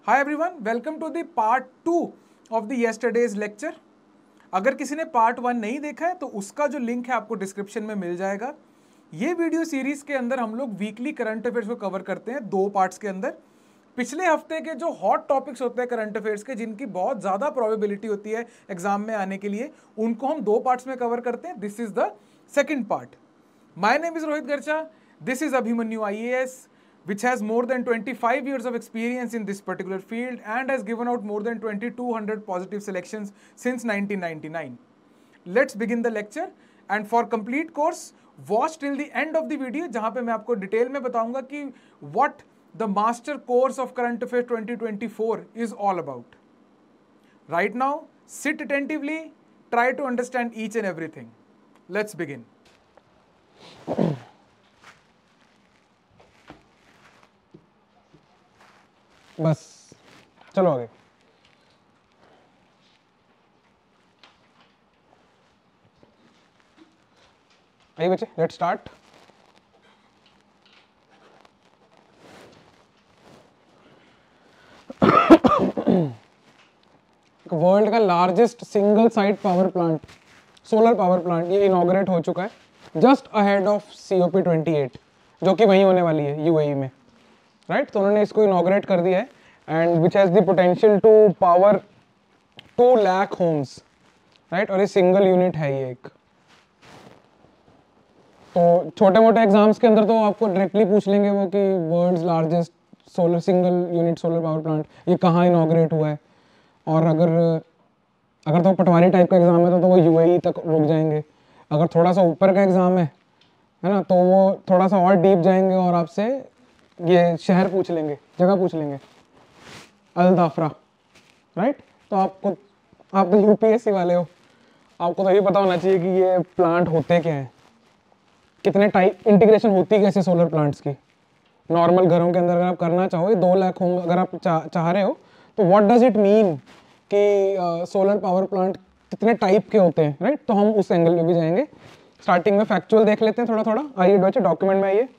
Hi everyone, welcome to the part 2 of the yesterday's lecture. अगर किसी ने part 1 नहीं देखा है तो उसका जो लिंक है आपको डिस्क्रिप्शन में मिल जाएगा। ये वीडियो सीरीज के अंदर हम लोग वीकली करंट अफेयर्स को कवर करते हैं 2 पार्ट्स के अंदर। पिछले हफ्ते के जो हॉट टॉपिक्स होते हैं करंट अफेयर्स के, जिनकी बहुत ज़्यादा प्रोबेबिलिटी होती है एग्जाम में आने के लिए, उनको हम 2 पार्ट्स में कवर करते हैं। This is the second part. My name is Rohit Garcha, this is Abhimanyu IAS, which has more than 25 years of experience in this particular field and has given out more than 2200 positive selections since 1999. Let's begin the lecture, and for complete course watch till the end of the video, जहां पे मैं आपको detail में बताऊंगा कि what the master course of current affairs 2024 is all about. Right now, sit attentively, try to understand each and everything. Let's begin. बस चलो आगे। आइए बच्चे, लेट्स स्टार्ट। वर्ल्ड का largest single site power plant, solar power plant, ये inaugurate हो चुका है जस्ट अहेड ऑफ COP28, जो कि वहीं होने वाली है UAE में, राइट। तो उन्होंने इसको इनॉग्रेट कर दिया है and which has the potential to power 2 lakh homes, right. और ये सिंगल यूनिट है ये एक। तो छोटे मोटे एग्जाम्स के अंदर तो आपको डायरेक्टली पूछ लेंगे वो कि world's largest solar single unit solar power plant ये कहाँ इनॉग्रेट हुआ है। और अगर तो पटवारी टाइप का एग्जाम है तो वो UAE तक रुक जाएंगे। अगर थोड़ा सा ऊपर का एग्जाम है ना, तो वो थोड़ा सा और डीप जाएंगे और आपसे ये शहर पूछ लेंगे, जगह पूछ लेंगे, अल दाफरा, राइट। तो आप तो UPSC वाले हो, आपको तो ये पता होना चाहिए कि ये प्लांट होते क्या हैं, कितने टाइप इंटीग्रेशन होती है कैसे सोलर प्लांट्स की। नॉर्मल घरों के अंदर अगर आप करना चाहो, ये 2 लाख होम अगर आप चाह रहे हो, तो व्हाट डज इट मीन कि सोलर पावर प्लांट कितने टाइप के होते हैं, राइट। तो हम उस एंगल में भी जाएंगे। स्टार्टिंग में फैक्चुअल देख लेते हैं थोड़ा थोड़ा। आइए बच्चे डॉक्यूमेंट में आइए।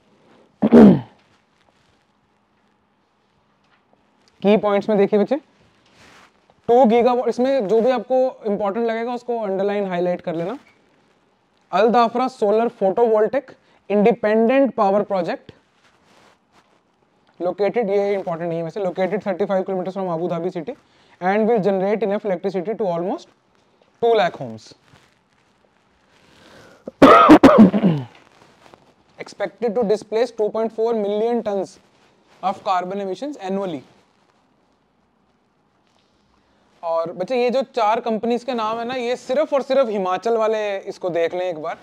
की पॉइंट्स में देखिए बच्चे, 2 गीगावाट, इसमें जो भी आपको इंपॉर्टेंट लगेगा उसको अंडरलाइन हाईलाइट कर लेना। Al Dhafra solar photovoltaic independent power project located, ये इंपॉर्टेंट नहीं है वैसे, located 35 kilometre from Abu Dhabi city and will generate enough electricity to almost 2 lakh homes. expected to displace 2.4 million tons of carbon emissions annually। और बच्चे ये जो 4 companies के नाम है ना, ये सिर्फ और सिर्फ हिमाचल वाले इसको देख लें एक बार,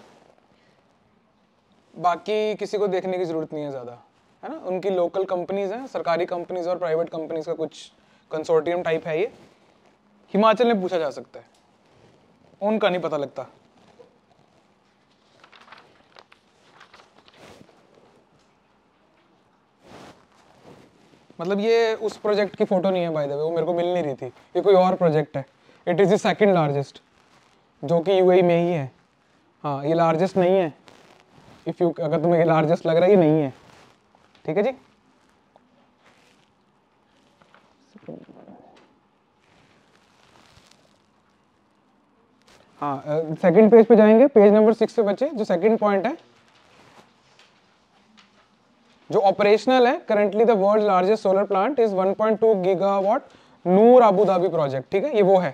बाकी किसी को देखने की जरूरत नहीं है ज़्यादा, है ना। उनकी लोकल कंपनीज हैं, सरकारी कंपनीज और प्राइवेट कंपनीज का कुछ कंसोर्टियम टाइप है ये। हिमाचल में पूछा जा सकता है, उनका नहीं पता लगता। मतलब ये उस प्रोजेक्ट की फोटो नहीं है बाय द वे, वो मेरे को मिल नहीं रही थी, ये कोई और प्रोजेक्ट है। It is the second largest, जो कि UAE में ही है। हाँ, ये लार्जेस्ट नहीं है। अगर तुम्हें ये लार्जेस्ट लग रहा है, ये नहीं है, ठीक है जी। हाँ, सेकंड पेज पे जाएंगे, पेज नंबर 6 पे बच्चे। जो सेकंड पॉइंट है, जो ऑपरेशनल है currently, the world largest solar plant is 1.2 gigawatt Noor Abu Dhabi project, ठीक है, ये वो है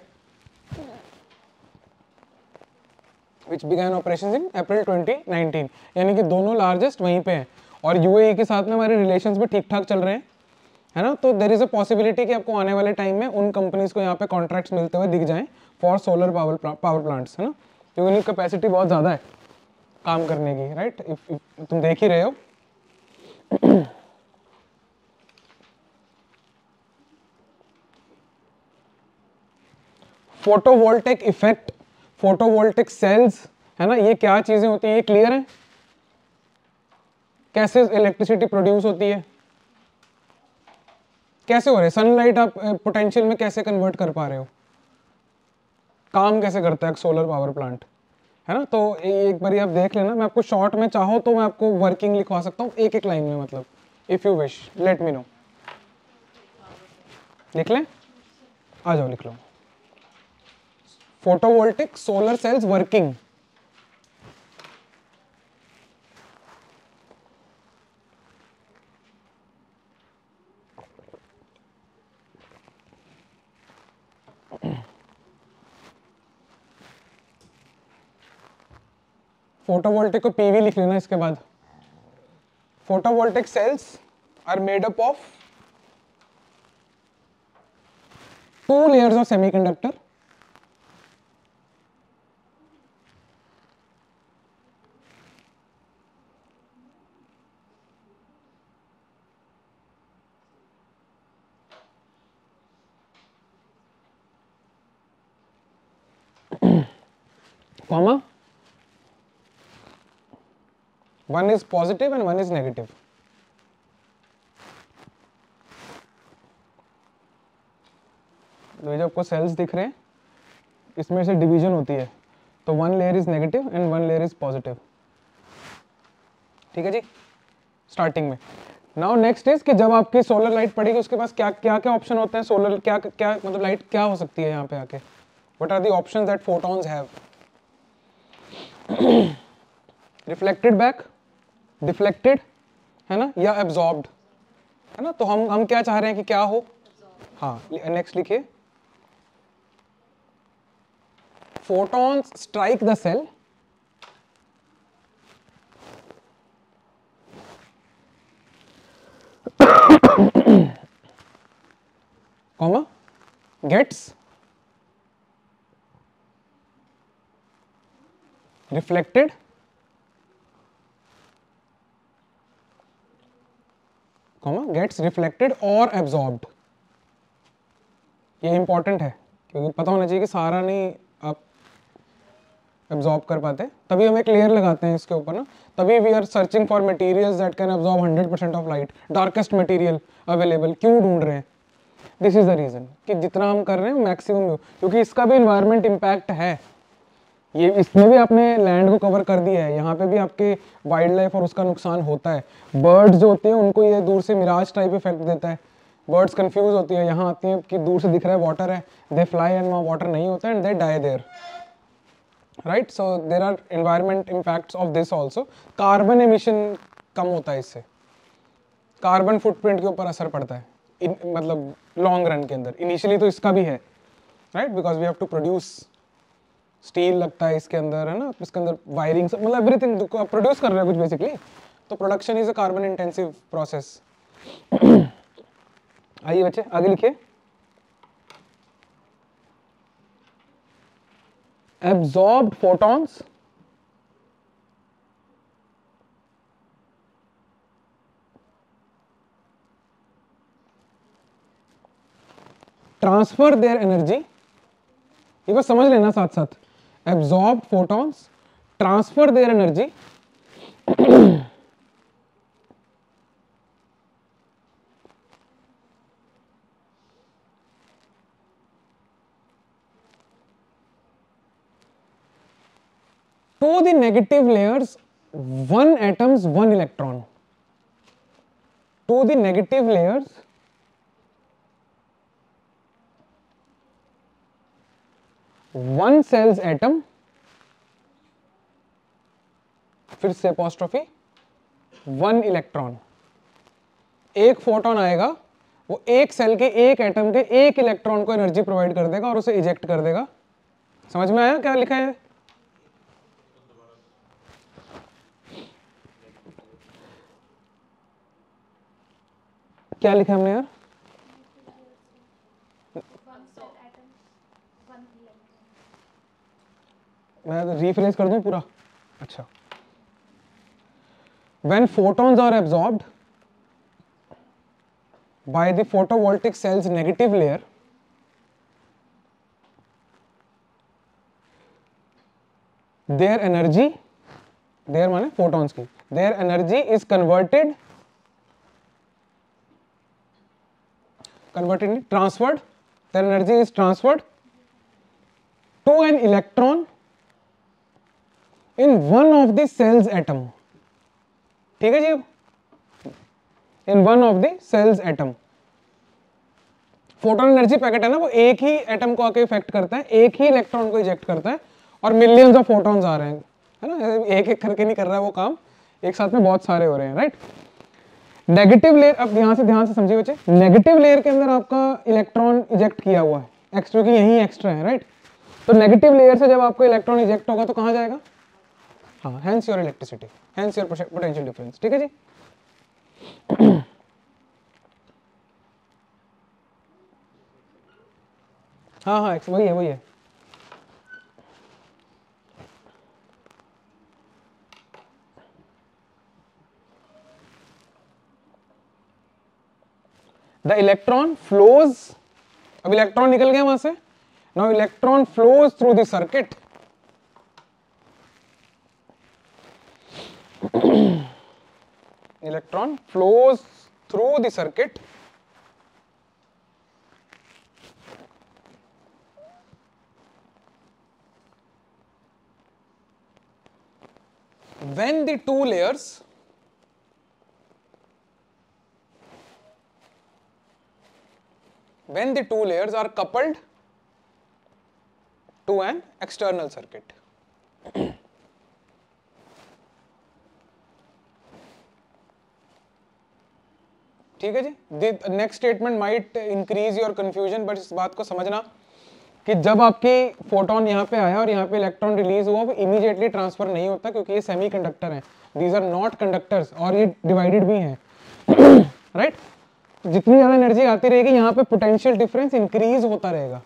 विच बिगैन ऑपरेशंस इन अप्रैल 2019। यानी कि दोनों लार्जेस्ट वहीं पे हैं और UAE के साथ में हमारे रिलेशंस भी ठीक ठाक चल रहे हैं, है ना। तो देयर इज अ पॉसिबिलिटी कि आपको आने वाले टाइम में उन कंपनीज को यहाँ पे कॉन्ट्रैक्ट्स मिलते हुए दिख जाएं फॉर सोलर पावर प्लांट्स, है ना, क्योंकि उनकी कैपेसिटी बहुत ज़्यादा है काम करने की, राइट। तुम देख ही रहे हो। फोटोवोल्टिक इफेक्ट, फोटोवोल्टिक सेल्स, है ना, ये क्या चीजें होती हैं, ये क्लियर है। कैसे इलेक्ट्रिसिटी प्रोड्यूस होती है, कैसे हो रहे, सनलाइट आप पोटेंशियल में कैसे कन्वर्ट कर पा रहे हो, काम कैसे करता है सोलर पावर प्लांट, है ना। तो एक बार आप देख लेना। मैं आपको शॉर्ट में चाहो तो मैं आपको वर्किंग लिखवा सकता हूँ एक एक लाइन में, मतलब if you wish let me know. लिख लें, आ जाओ लिख लो। Photovoltaic solar cells working. Photovoltaic को पीवी लिख लेना इसके बाद। Photovoltaic cells are made up of 2 layers of semiconductor, comma, one is positive and one is negative. तो ये जो आपको सेल्स दिख रहे हैं इसमें से डिवीजन होती है, तो 1 layer is negative and 1 layer is positive. ठीक है जी, स्टार्टिंग में। नाउ नेक्स्ट इज कि जब आपकी सोलर लाइट पड़ेगी उसके पास क्या क्या क्या ऑप्शन होते हैं, सोलर क्या क्या मतलब लाइट क्या हो सकती है यहाँ पे आके, what are the options that photons have. Reflected back, deflected, है ना, या एब्जॉर्ब्ड, है ना। तो हम क्या चाह रहे हैं कि क्या हो, हाँ नेक्स्ट लिखिए, photons strike the cell comma gets reflected comma gets reflected or absorbed। ये इंपॉर्टेंट है क्योंकि पता होना चाहिए कि सारा नहीं आप एब्जॉर्ब कर पाते, तभी हम एक लेयर लगाते हैं इसके ऊपर ना, तभी we are searching for materials that can absorb 100% of light, darkest material available क्यों ढूंढ रहे हैं, दिस इज द रीजन कि जितना हम कर रहे हैं मैक्सिमम, क्योंकि इसका भी इन्वायरमेंट इम्पैक्ट है। ये इसमें भी आपने लैंड को कवर कर दिया है, यहाँ पे भी आपके वाइल्ड लाइफ और उसका नुकसान होता है। बर्ड्स जो होते हैं उनको ये दूर से मिराज टाइप इफेक्ट देता है, बर्ड्स कंफ्यूज होती है, यहाँ आती हैं कि दूर से दिख रहा है वाटर है, दे फ्लाई एंड वहाँ वाटर नहीं होता and they die there, right. So there are environment impacts of this also. Carbon emission कम होता है इससे, कार्बन फुटप्रिंट के ऊपर असर पड़ता है मतलब लॉन्ग रन के अंदर। इनिशियली तो इसका भी है, right, because we have to produce, steel लगता है इसके अंदर, है ना, इसके अंदर वायरिंग मतलब एवरीथिंग प्रोड्यूस कर रहे हैं कुछ बेसिकली, तो production is a carbon intensive process. आइए बच्चे आगे लिखिए, absorbed photons transfer their energy, ये बस समझ लेना साथ साथ, absorbed photons transfer their energy to the negative layers 1 atoms 1 electron, to the negative layers 1 cells atom, फिर से अपॉस्ट्रोफी 1 इलेक्ट्रॉन, एक फोटोन आएगा वो एक सेल के एक एटम के एक इलेक्ट्रॉन को एनर्जी प्रोवाइड कर देगा और उसे इजेक्ट कर देगा। समझ में आया क्या लिखा है? क्या लिखा हमने यार? मैं रिफ्रेश कर दूं पूरा। अच्छा, when photons are absorbed by the photovoltaic cell's negative layer, their energy, their माने photons की, their energy is converted transferred, their energy is transferred to an electron in one of the cell's atom। ठीक है जी, in one of the cell's atom, photon energy packet है ना, वो एक ही atom को आके इफेक्ट करता है, एक ही इलेक्ट्रॉन को इजेक्ट करता है, और मिलियंस ऑफ फोटॉन्स आ रहे हैं, है ना, एक एक करके नहीं कर रहा है वो काम, एक साथ में बहुत सारे हो रहे हैं, राइट। नेगेटिव लेयर, अब ध्यान से समझिए बच्चे, नेगेटिव लेयर के अंदर आपका इलेक्ट्रॉन इजेक्ट किया हुआ है, एक्स्ट्रा की यही एक्स्ट्रा है, राइट। तो नेगेटिव लेयर से जब आपको इलेक्ट्रॉन इजेक्ट होगा तो कहाँ जाएगा, हाँ, hence your electricity, hence your potential difference, ठीक है जी। हाँ हाँ, वही है। द इलेक्ट्रॉन फ्लोज, अब इलेक्ट्रॉन निकल गया वहां से, now electron flows through the circuit, electron flows through the circuit when the two layers are coupled to an external circuit. ठीक है जी। The next statement might increase your confusion, but इस बात को समझना कि जब आपकी फोटोन यहाँ पे आया और यहाँ पे इलेक्ट्रॉन रिलीज हुआ, वो इमीडिएटली ट्रांसफर नहीं होता, क्योंकि ये सेमीकंडक्टर हैं, दीज आर नॉट कंडक्टर्स, और ये डिवाइडेड भी हैं, राइट। जितनी ज्यादा एनर्जी आती रहेगी यहाँ पे पोटेंशियल डिफरेंस इंक्रीज होता रहेगा,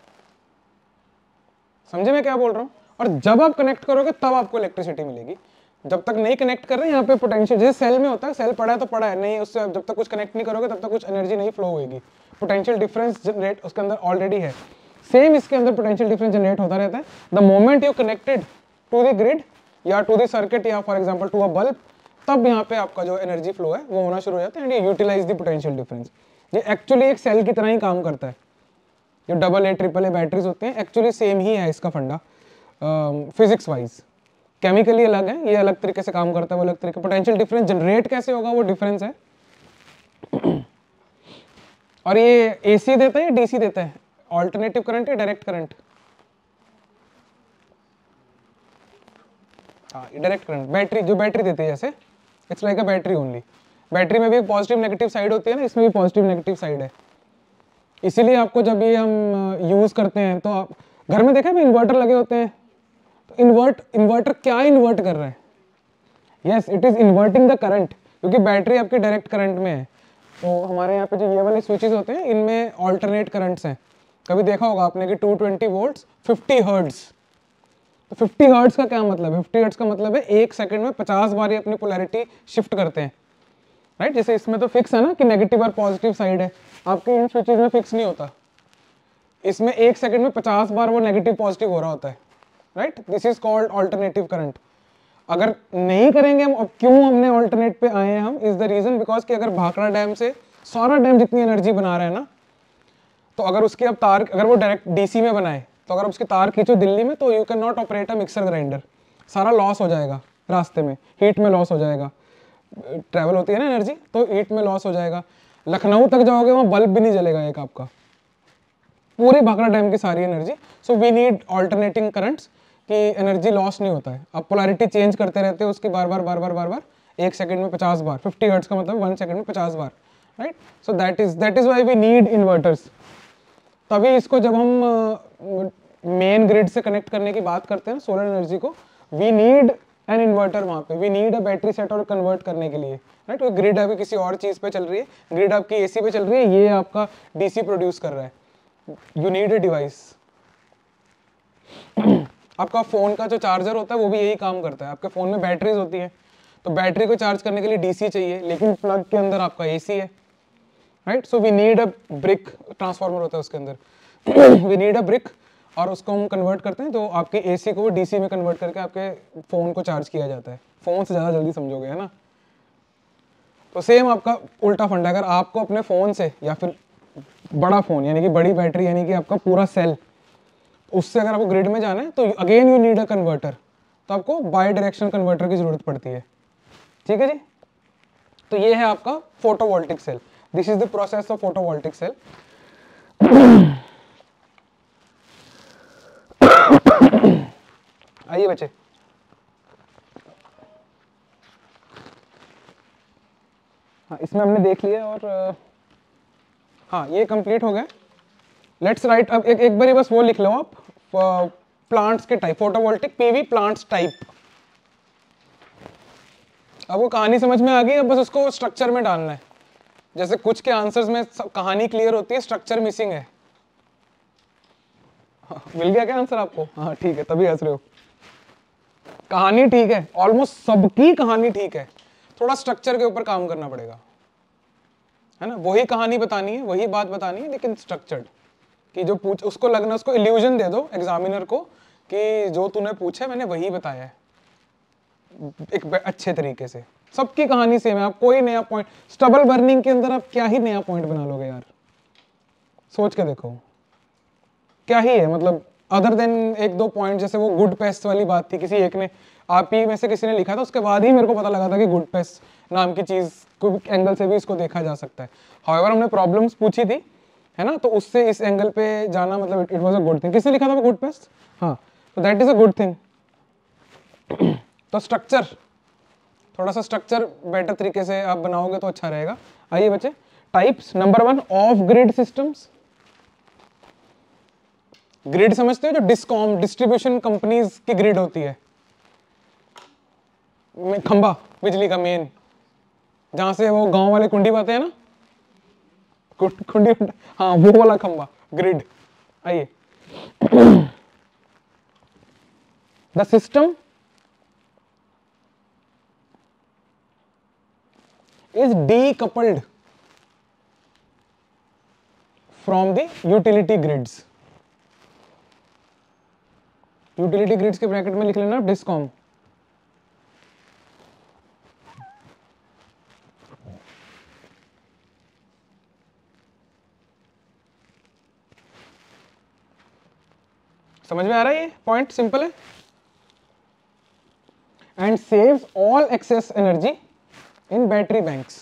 समझे मैं क्या बोल रहा हूँ। और जब आप कनेक्ट करोगे तब आपको इलेक्ट्रिसिटी मिलेगी, जब तक नहीं कनेक्ट कर रहे यहाँ पे पोटेंशियल, जैसे सेल में होता है, सेल पड़ा है तो पड़ा है, नहीं उससे जब तक कुछ कनेक्ट नहीं करोगे तब तक कुछ एनर्जी नहीं फ्लो होगी, पोटेंशियल डिफरेंस जनरेट उसके अंदर ऑलरेडी है। सेम इसके अंदर पोटेंशियल डिफरेंस जनरेट होता रहता है, the moment you connected to the grid या टू द सर्किट या for example to a bulb, तब यहाँ पे आपका जो एनर्जी फ्लो है वो होना शुरू हो जाता है, एंड ये यूटिलाइज द पोटेंशियल डिफरेंस। ये एक्चुअली एक सेल की तरह ही काम करता है, जो AA AAA बैटरीज होते हैं, एक्चुअली सेम ही है इसका फंडा, फिजिक्स वाइज। केमिकली अलग है, ये अलग तरीके से काम करता है, वो अलग तरीके। पोटेंशियल डिफरेंस जनरेट कैसे होगा वो डिफरेंस है। और ये AC देता है या DC देता है, ऑल्टरनेटिव करंट या डायरेक्ट करंट, हाँ डायरेक्ट करंट। बैटरी, जो बैटरी देती है, जैसे it's like a battery only. Battery में भी एक पॉजिटिव नेगेटिव साइड होती है ना, इसमें भी पॉजिटिव नेगेटिव साइड है। इसीलिए आपको जब ये हम यूज करते हैं तो आप घर में देखा है इन्वर्टर लगे होते हैं, तो इन्वर्टर क्या इन्वर्ट कर रहा है, yes it is inverting the current, क्योंकि बैटरी आपकी डायरेक्ट करंट में है। तो हमारे यहाँ पे जो ये वाले स्विचेस होते हैं, इनमें ऑल्टरनेट करंट्स हैं। कभी देखा होगा आपने कि 220 वोल्ट्स 50 हर्ट्ज, तो 50 हर्ट्ज का क्या मतलब है, 50 हर्ट्ज का मतलब है 1 सेकंड में 50 बार ये अपनी पोलैरिटी शिफ्ट करते हैं, राइट। जैसे इसमें तो फिक्स है ना कि नेगेटिव और पॉजिटिव साइड है, आपके इन स्विचेस में फिक्स नहीं होता, इसमें 1 सेकंड में 50 बार वो नेगेटिव पॉजिटिव हो रहा होता है, right. This is called alternative current. अगर नहीं करेंगे हम, अब क्यों हमने ऑल्टरनेट पे आए हैं हम, इज द रीजन बिकॉज कि अगर भाखड़ा डैम से सारा डैम जितनी एनर्जी बना रहा है ना, तो अगर उसके अब तार, अगर वो डायरेक्ट DC में बनाए, तो अगर उसके तार खींचो दिल्ली में, तो you can not operate a mixer grinder, सारा लॉस हो जाएगा रास्ते में, हीट में लॉस हो जाएगा, ट्रैवल होती है ना एनर्जी, तो हीट में लॉस हो जाएगा। लखनऊ तक जाओगे वहाँ बल्ब भी नहीं जलेगा एक आपका, पूरी भाखड़ा डैम की सारी energy. So we need alternating currents कि एनर्जी लॉस नहीं होता है। आप पोलैरिटी चेंज करते रहते हो उसकी बार बार 1 सेकंड में 50 बार, 50 हर्ट्ज का मतलब 1 सेकंड में 50 बार, right. So that is why we need inverters. तभी इसको जब हम मेन ग्रिड से कनेक्ट करने की बात करते हैं सोलर एनर्जी को, वी नीड एन इन्वर्टर, वहाँ पे we need a battery set और कन्वर्ट करने के लिए, राइट। वो ग्रिड अभी किसी और चीज़ पे चल रही है, ग्रिड आपकी AC पे चल रही है, ये आपका DC प्रोड्यूस कर रहा है, यू नीड अ डिवाइस। आपका फ़ोन का जो चार्जर होता है वो भी यही काम करता है, आपके फ़ोन में बैटरीज होती है, तो बैटरी को चार्ज करने के लिए DC चाहिए, लेकिन प्लग के अंदर आपका AC है, right. So we need a brick, transformer होता है उसके अंदर, वी नीड अ ब्रिक, और उसको हम कन्वर्ट करते हैं, तो आपके AC को वो DC में कन्वर्ट करके आपके फ़ोन को चार्ज किया जाता है। फ़ोन से ज़्यादा जल्दी समझोगे, है ना। तो सेम आपका उल्टा फंडा, अगर आपको अपने फ़ोन से या फिर बड़ा फ़ोन यानी कि बड़ी बैटरी यानी कि आपका पूरा सेल, उससे अगर आपको ग्रिड में जाना है, तो again you need a converter, तो आपको बाई डायरेक्शनल कन्वर्टर की ज़रूरत पड़ती है, ठीक है जी। तो ये है आपका photovoltaic cell, this is the process of photovoltaic cell. आइए बच्चे, हाँ इसमें हमने देख लिया और हाँ ये कंप्लीट हो गया। लेट्स राइट, अब एक बारी बस वो लिख लो आप, प्लांट्स के type, photovoltaic PV plants type. अब वो कहानी समझ में आ गई, अब बस उसको स्ट्रक्चर में डालना है। जैसे कुछ के आंसर्स में कहानी क्लियर होती है, स्ट्रक्चर मिसिंग है। हाँ, मिल गया क्या आंसर आपको? हाँ ठीक है, तभी हंस रहे हो। कहानी ठीक है, ऑलमोस्ट सबकी कहानी ठीक है, थोड़ा स्ट्रक्चर के ऊपर काम करना पड़ेगा, है ना। वही कहानी बतानी है, वही बात बतानी है, लेकिन स्ट्रक्चर्ड, कि जो पूछ उसको लगना, उसको इल्यूजन दे दो एग्जामिनर को कि जो तूने पूछा मैंने वही बताया है, एक अच्छे तरीके से। सबकी कहानी सेम है, आप कोई नया पॉइंट, स्टबल बर्निंग के अंदर आप क्या ही नया पॉइंट बना लोगे यार, सोच के देखो क्या ही है, मतलब अदर देन एक दो पॉइंट। जैसे वो गुड पेस्ट वाली बात थी, किसी एक ने, आप ही में से किसी ने लिखा था, उसके बाद ही मेरे को पता लगा था कि गुड पेस्ट नाम की चीज को एंगल से भी इसको देखा जा सकता है। हाउएवर हमने प्रॉब्लम्स पूछी थी, है ना, तो उससे इस एंगल पे जाना मतलब it was a good thing. किसने लिखा था वो गुड पेस्ट? हाँ, तो that is a good thing. तो स्ट्रक्चर, थोड़ा सा स्ट्रक्चर बेटर तरीके से आप बनाओगे तो अच्छा रहेगा। आइए बच्चे, types number 1, off grid systems. Grid समझते हो, जो डिस्कॉम डिस्ट्रीब्यूशन कंपनीज की ग्रिड होती है, खंबा बिजली का मेन, जहां से वो गांव वाले कुंडी पाते हैं ना, कुंडी, हाँ वो वाला खंबा, ग्रिड। आइए, the system is decoupled from the utility grids। Utility grids के ब्रैकेट में लिख लेना डिस्कॉम। समझ में आ रहा है ये पॉइंट? सिंपल है। And saves all excess energy in battery banks.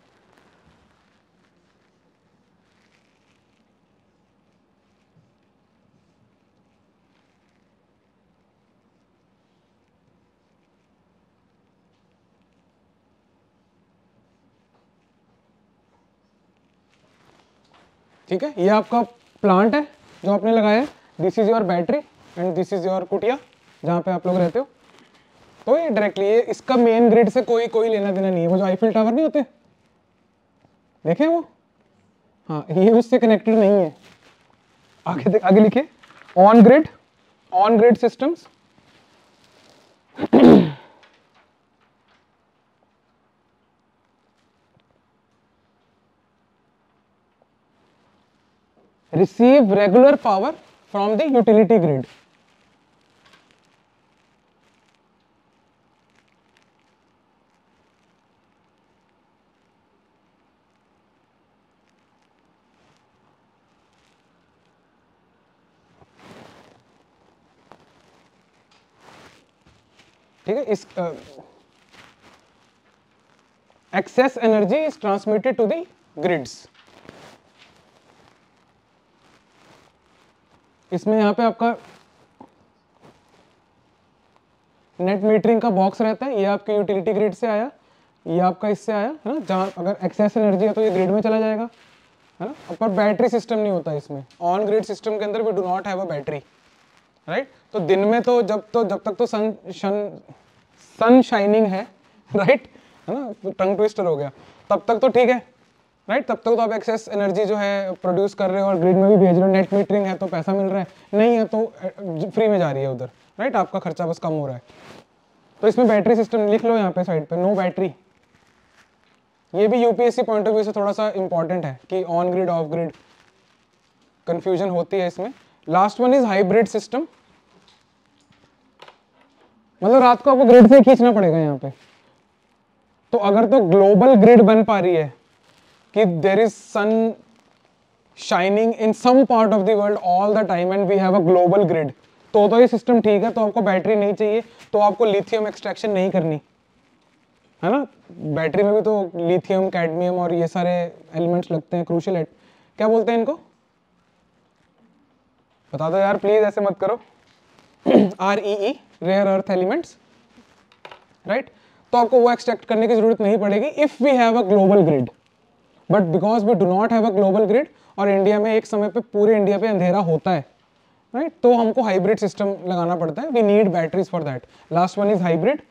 ठीक है, ये आपका प्लांट है जो आपने लगाया है, this is your battery and this is your कुटिया जहाँ पे आप लोग रहते हो। तो ये डायरेक्टली ये इसका मेन ग्रिड से कोई लेना देना नहीं है। वो जो आईफिल टावर नहीं होते, देखे वो, हाँ ये उससे कनेक्टेड नहीं है। आगे लिखिए, on grid systems receive regular power from the utility grid। ठीक है, इस excess energy is transmitted to the grids। इसमें यहाँ पे आपका नेट मीटरिंग का बॉक्स रहता है, ये आपके यूटिलिटी ग्रिड से आया, ये आपका इससे आया, है ना। जहाँ अगर एक्सेस एनर्जी है तो ये ग्रिड में चला जाएगा, है ना। पर बैटरी सिस्टम नहीं होता इसमें, ऑन ग्रिड सिस्टम के अंदर we do not have a battery, right. तो दिन में तो जब तक तो सन शाइनिंग है, राइट, है ना, टंग ट्विस्टर हो गया, तब तक तो ठीक है, राइट। तब तक तो आप एक्सेस एनर्जी जो है प्रोड्यूस कर रहे हो और ग्रिड में भी भेज रहे हो। नेट मीटरिंग है तो पैसा मिल रहा है, नहीं है तो फ्री में जा रही है उधर, राइट। आपका खर्चा बस कम हो रहा है। तो इसमें बैटरी सिस्टम लिख लो यहाँ पे साइड पे, नो बैटरी। ये भी यूपीएससी पॉइंट ऑफ व्यू से थोड़ा सा इंपॉर्टेंट है कि on grid off grid confusion होती है इसमें। Last one is hybrid system, मतलब रात को आपको ग्रिड से खींचना पड़ेगा यहाँ पे। तो अगर तो ग्लोबल ग्रिड बन पा रही है कि there is sun shining in some part of the world all the time and we have a global grid, तो ये सिस्टम ठीक है, तो आपको बैटरी नहीं चाहिए, तो आपको लिथियम एक्सट्रैक्शन नहीं करनी, है ना। बैटरी में भी तो लिथियम, कैडमियम और ये सारे एलिमेंट्स लगते हैं, क्रूशियल, क्या बोलते हैं इनको, बता दो यार प्लीज, ऐसे मत करो। REE rare earth elements, right. तो आपको वो एक्सट्रैक्ट करने की जरूरत नहीं पड़ेगी if we have a global grid, but because we do not have a global grid और इंडिया में एक समय पे पूरे इंडिया पे अंधेरा होता है, राइट, तो हमको हाइब्रिड सिस्टम लगाना पड़ता है। We need batteries for that. Last one is hybrid.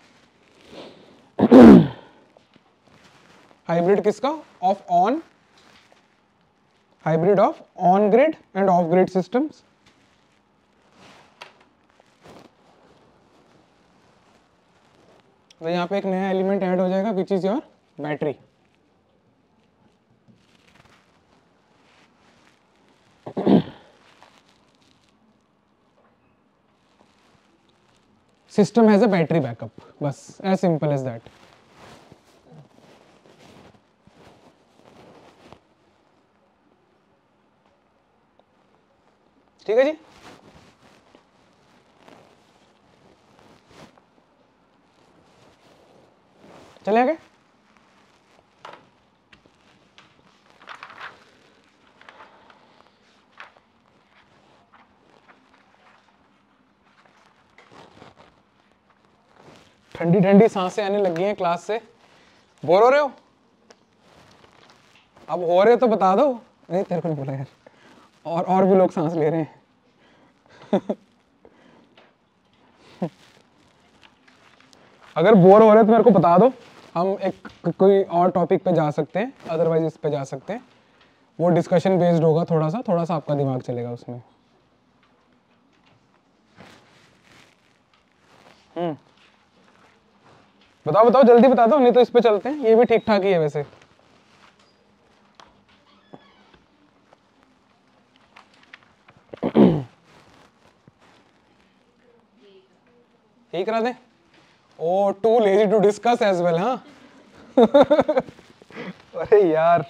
Hybrid किसका? Off on, hybrid off on grid and off grid systems. तो यहाँ पे एक नया एलिमेंट ऐड हो जाएगा which is your battery. System has a battery backup, बस as simple as that. ठीक है जी। चले आगे। ठंडी ठंडी सांसें आने लगी हैं क्लास से। बोर हो रहे हो? अब हो रहे हो तो बता दो। नहीं तेरे को नहीं बोला यार, और भी लोग सांस ले रहे हैं। अगर बोर हो रहे हो तो मेरे को बता दो, हम एक कोई और टॉपिक पे जा सकते हैं, अदरवाइज इस पे जा सकते हैं। वो डिस्कशन बेस्ड होगा, थोड़ा सा आपका दिमाग चलेगा उसमें। बताओ बताओ जल्दी बता दो, नहीं तो इस पे चलते हैं। ये भी ठीक ठाक ही है वैसे। यही करा दें? Oh too lazy to discuss as well. हाँ अरे यार,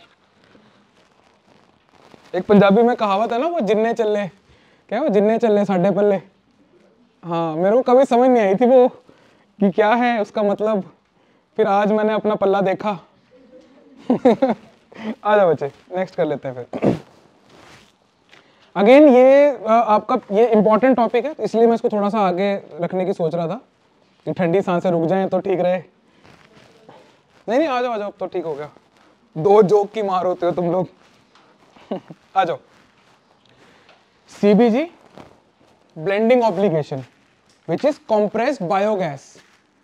एक पंजाबी में कहावत है ना, वो जिन्ने चले, क्या वो जिन्ने चले साढ़े पल्ले। हाँ, मेरे को कभी समझ नहीं आई थी वो कि क्या है उसका मतलब, फिर आज मैंने अपना पल्ला देखा। आ जाओ बच्चे, नेक्स्ट कर लेते हैं फिर। अगेन ये आपका ये इंपॉर्टेंट टॉपिक है, इसलिए मैं इसको थोड़ा सा आगे रखने की सोच रहा था कि ठंडी सांसें रुक जाएं तो ठीक रहे। नहीं आ जाओ अब तो ठीक हो गया। दो जोक की मार होते हो तुम लोग। आ जाओ। CBG blending obligation which is compressed biogas.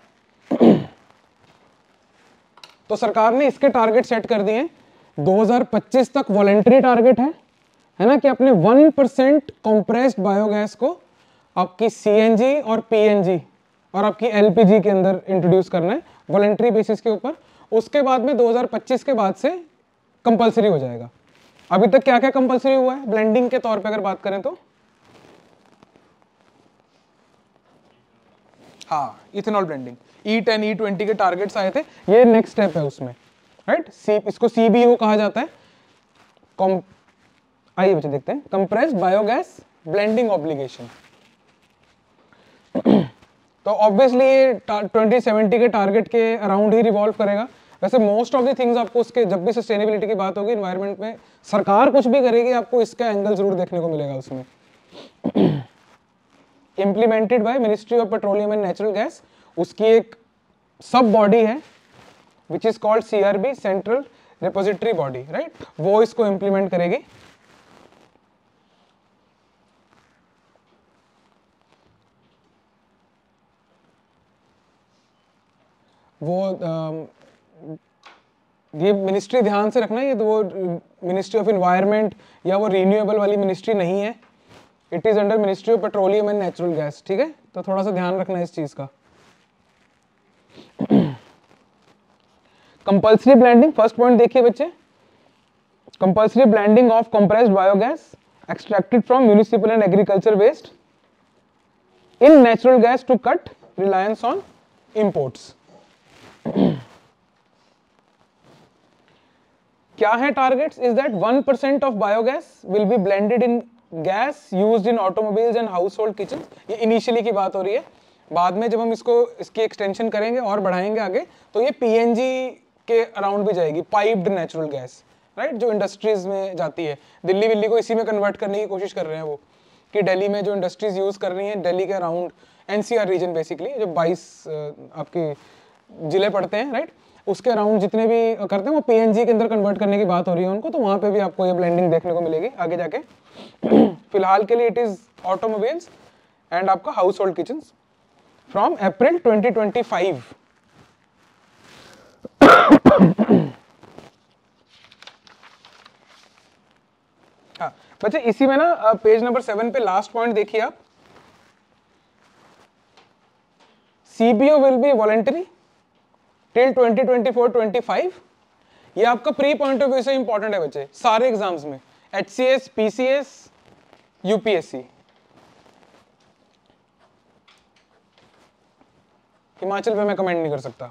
तो सरकार ने इसके टारगेट सेट कर दिए हैं। 2025 तक वॉलेंट्री टारगेट है ना, कि अपने 1% कंप्रेस्ड बायोगैस को आपकी CNG और PNG और आपकी LPG के अंदर इंट्रोड्यूस करना है वॉलेंट्री बेसिस के ऊपर। उसके बाद में 2025 के बाद से कंपलसरी हो जाएगा। अभी तक क्या क्या कंपलसरी हुआ है ब्लेंडिंग के तौर पे अगर बात करें तो? हाँ, इथेनॉल ब्लेंडिंग, E10 E20 के टारगेट्स आए थे, ये नेक्स्ट स्टेप है उसमें, राइट। इसको CBO कहा जाता है। आइए बच्चे देखते हैं, कंप्रेस्ड बायोगैस ब्लेंडिंग ऑब्लिगेशन। तो ऑब्वियसली ये 2070 के टारगेट के अराउंड ही रिवॉल्व करेगा। वैसे मोस्ट ऑफ द थिंग्स आपको उसके, जब भी सस्टेनेबिलिटी की बात होगी एनवायरनमेंट में, सरकार कुछ भी करेगी आपको इसका एंगल जरूर देखने को मिलेगा उसमें। Implemented by ministry of petroleum and natural gas, उसकी एक सब बॉडी है which is called CRB, central repository body, right, वो इसको इम्प्लीमेंट करेगी। वो ये मिनिस्ट्री ध्यान से रखना, ये तो वो मिनिस्ट्री ऑफ इन्वायरमेंट या वो रिन्यूएबल वाली मिनिस्ट्री नहीं है। It is under ministry of petroleum and natural gas, ठीक है। तो थोड़ा सा ध्यान रखना इस चीज का। कंपल्सरी ब्लेंडिंग, फर्स्ट पॉइंट देखिए बच्चे, compulsory blending of compressed biogas extracted from municipal and agriculture waste in natural gas to cut reliance on imports. क्या है targets? Is that 1% of biogas will be blended in gas used in automobiles and household kitchen. ये initially की बात हो रही है, बाद में जब हम इसकी एक्सटेंशन करेंगे और बढ़ाएंगे आगे तो ये PNG के अराउंड भी जाएगी, पाइप्ड नेचुरल गैस, राइट, जो इंडस्ट्रीज में जाती है। दिल्ली विल्ली को इसी में कन्वर्ट करने की कोशिश कर रहे हैं वो। कि दिल्ली में जो इंडस्ट्रीज यूज़ कर रही हैं, दिल्ली के अराउंड एनसीआर रीजन बेसिकली जो 22 आपके जिले पड़ते हैं, राइट, उसके अराउंड जितने भी करते हैं वो पीएनजी के अंदर कन्वर्ट करने की बात हो रही है उनको, तो वहाँ पे भी आपको ये ब्लेंडिंग देखने को मिलेगी आगे जाके। फिलहाल के लिए इट इज़ ऑटोमोबाइल्स एंड आपका household kitchen from April 2025। हाँ बच्चे, इसी में ना पेज नंबर 7 पे लास्ट पॉइंट देखिए आप, CBO will be voluntary till 2024-25। ये आपका प्री पॉइंट ऑफ व्यू से इंपॉर्टेंट है बच्चे, सारे एग्जाम्स में, एचसीएस, पीसीएस, यूपीएससी। हिमाचल पे मैं कमेंट नहीं कर सकता।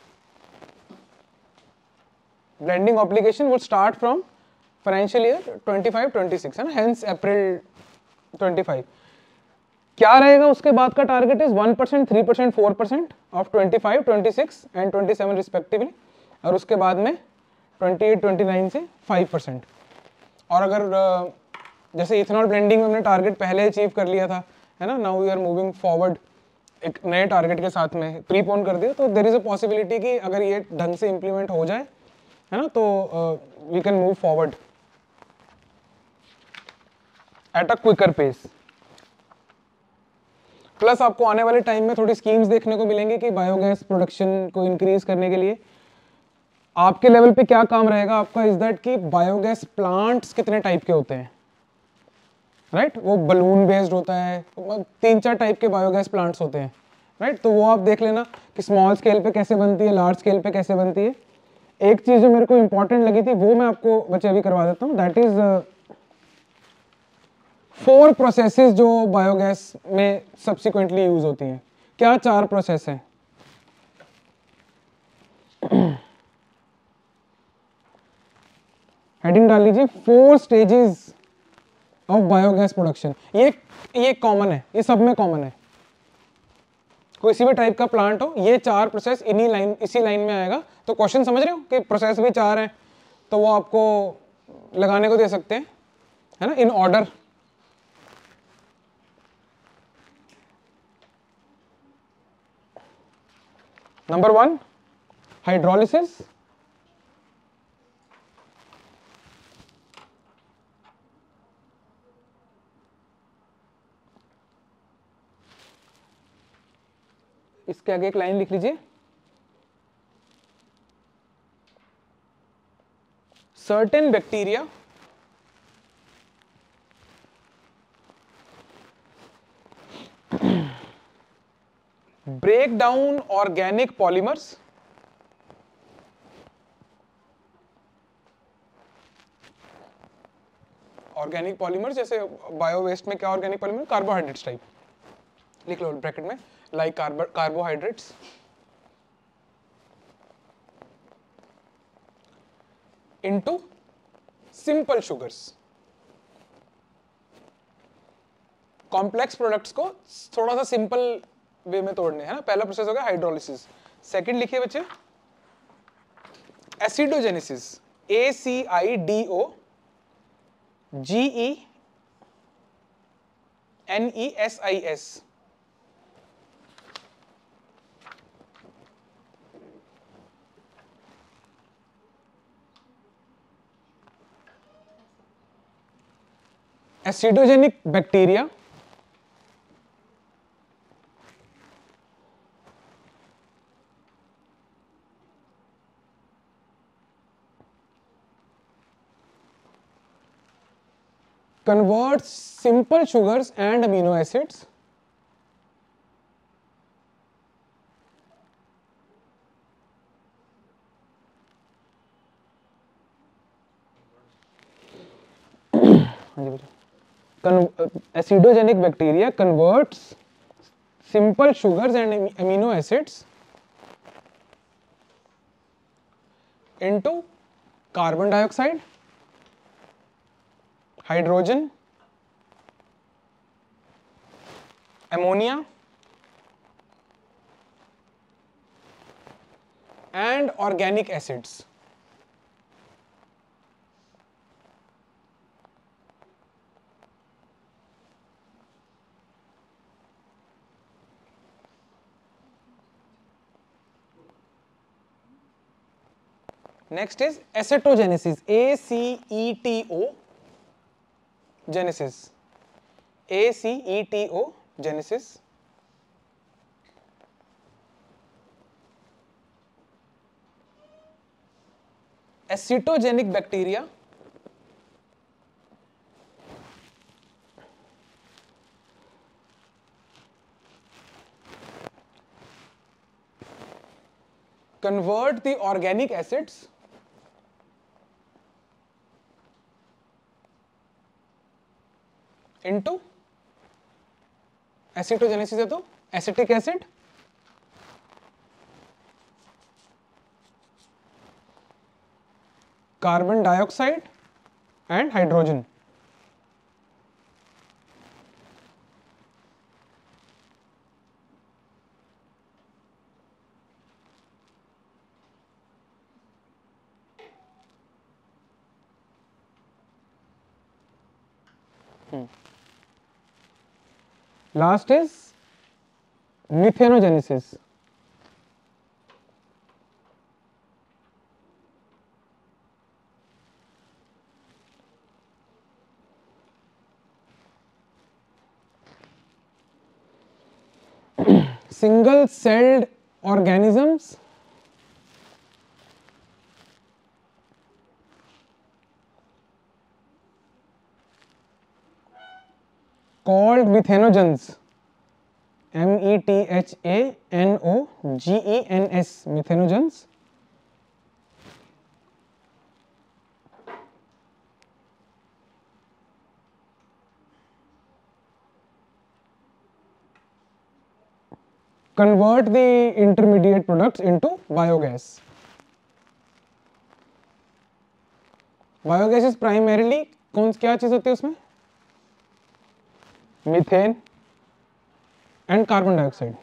Blending obligation would start from financial year 25-26 है ना, हेंस अप्रैल 25। क्या रहेगा उसके बाद का target is 1%, 3%, 4% of 25, 26 and 27 respectively, और उसके बाद में 28, 29 से 5%। और अगर जैसे इथेनॉल ब्लेंडिंग में हमने टारगेट पहले अचीव कर लिया था, है ना, now we are moving forward एक नए टारगेट के साथ में, प्रीपोन कर दिया, तो देयर इज अ पॉसिबिलिटी कि अगर ये ढंग से इंप्लीमेंट हो जाए, है ना, तो we can move forward at a quicker pace. Plus आपको आने वाले टाइम में थोड़ी स्कीम्स देखने को मिलेंगी कि बायोगैस प्रोडक्शन को इंक्रीज करने के लिए आपके लेवल पे क्या काम रहेगा आपका, इज दैट कि बायोगैस प्लांट्स कितने टाइप के होते हैं, राइट, वो बलून बेस्ड होता है, 3-4 टाइप के बायोगैस प्लांट्स होते हैं, राइट, तो वो आप देख लेना कि स्मॉल स्केल पे कैसे बनती है, लार्ज स्केल पे कैसे बनती है। एक चीज जो मेरे को इंपॉर्टेंट लगी थी वो मैं आपको बच्चे अभी करवा देता हूँ, दैट इज 4 प्रोसेसेस जो बायोगैस में सब्सिक्वेंटली यूज होती हैं। क्या 4 प्रोसेस हैं? हेडिंग डाल लीजिए 4 स्टेजेस ऑफ बायोगैस प्रोडक्शन। ये कॉमन है, ये सब में कॉमन है, कोई भी टाइप का प्लांट हो, ये 4 प्रोसेस इसी लाइन में आएगा। तो क्वेश्चन समझ रहे हो कि प्रोसेस भी 4 हैं, तो वो आपको लगाने को दे सकते हैं, है ना, इन ऑर्डर। नंबर 1 हाइड्रोलिसिस, इसके आगे एक लाइन लिख लीजिए, certain bacteria break down organic polymers organic polymer, जैसे बायो वेस्ट में क्या ऑर्गेनिक पॉलीमर, कार्बोहाइड्रेट्स टाइप, लिख लो ब्रैकेट में, like carbohydrates into simple sugars. Complex products को थोड़ा सा सिंपल वे में तोड़ने, है ना, पहला प्रोसेस हो गया हाइड्रोलिसिस। सेकंड लिखिए बच्चे acidogenesis, ACIDOGENESIS। Acidogenic bacteria converts simple sugars and amino acids acidogenic bacteria converts simple sugars and amino acids into carbon dioxide, hydrogen, ammonia and organic acids. Next is acetogenesis, ACETO genesis, ACETO genesis. Acetogenic bacteria convert the organic acids into acetogenesis है तो acetic acid, carbon dioxide and hydrogen. Last is methanogenesis. Single celled organisms called methanogens, METHANOGENS, methanogens, convert the intermediate products into biogas. Biogas is primarily क्या चीज होती है उसमें? Methane and carbon dioxide.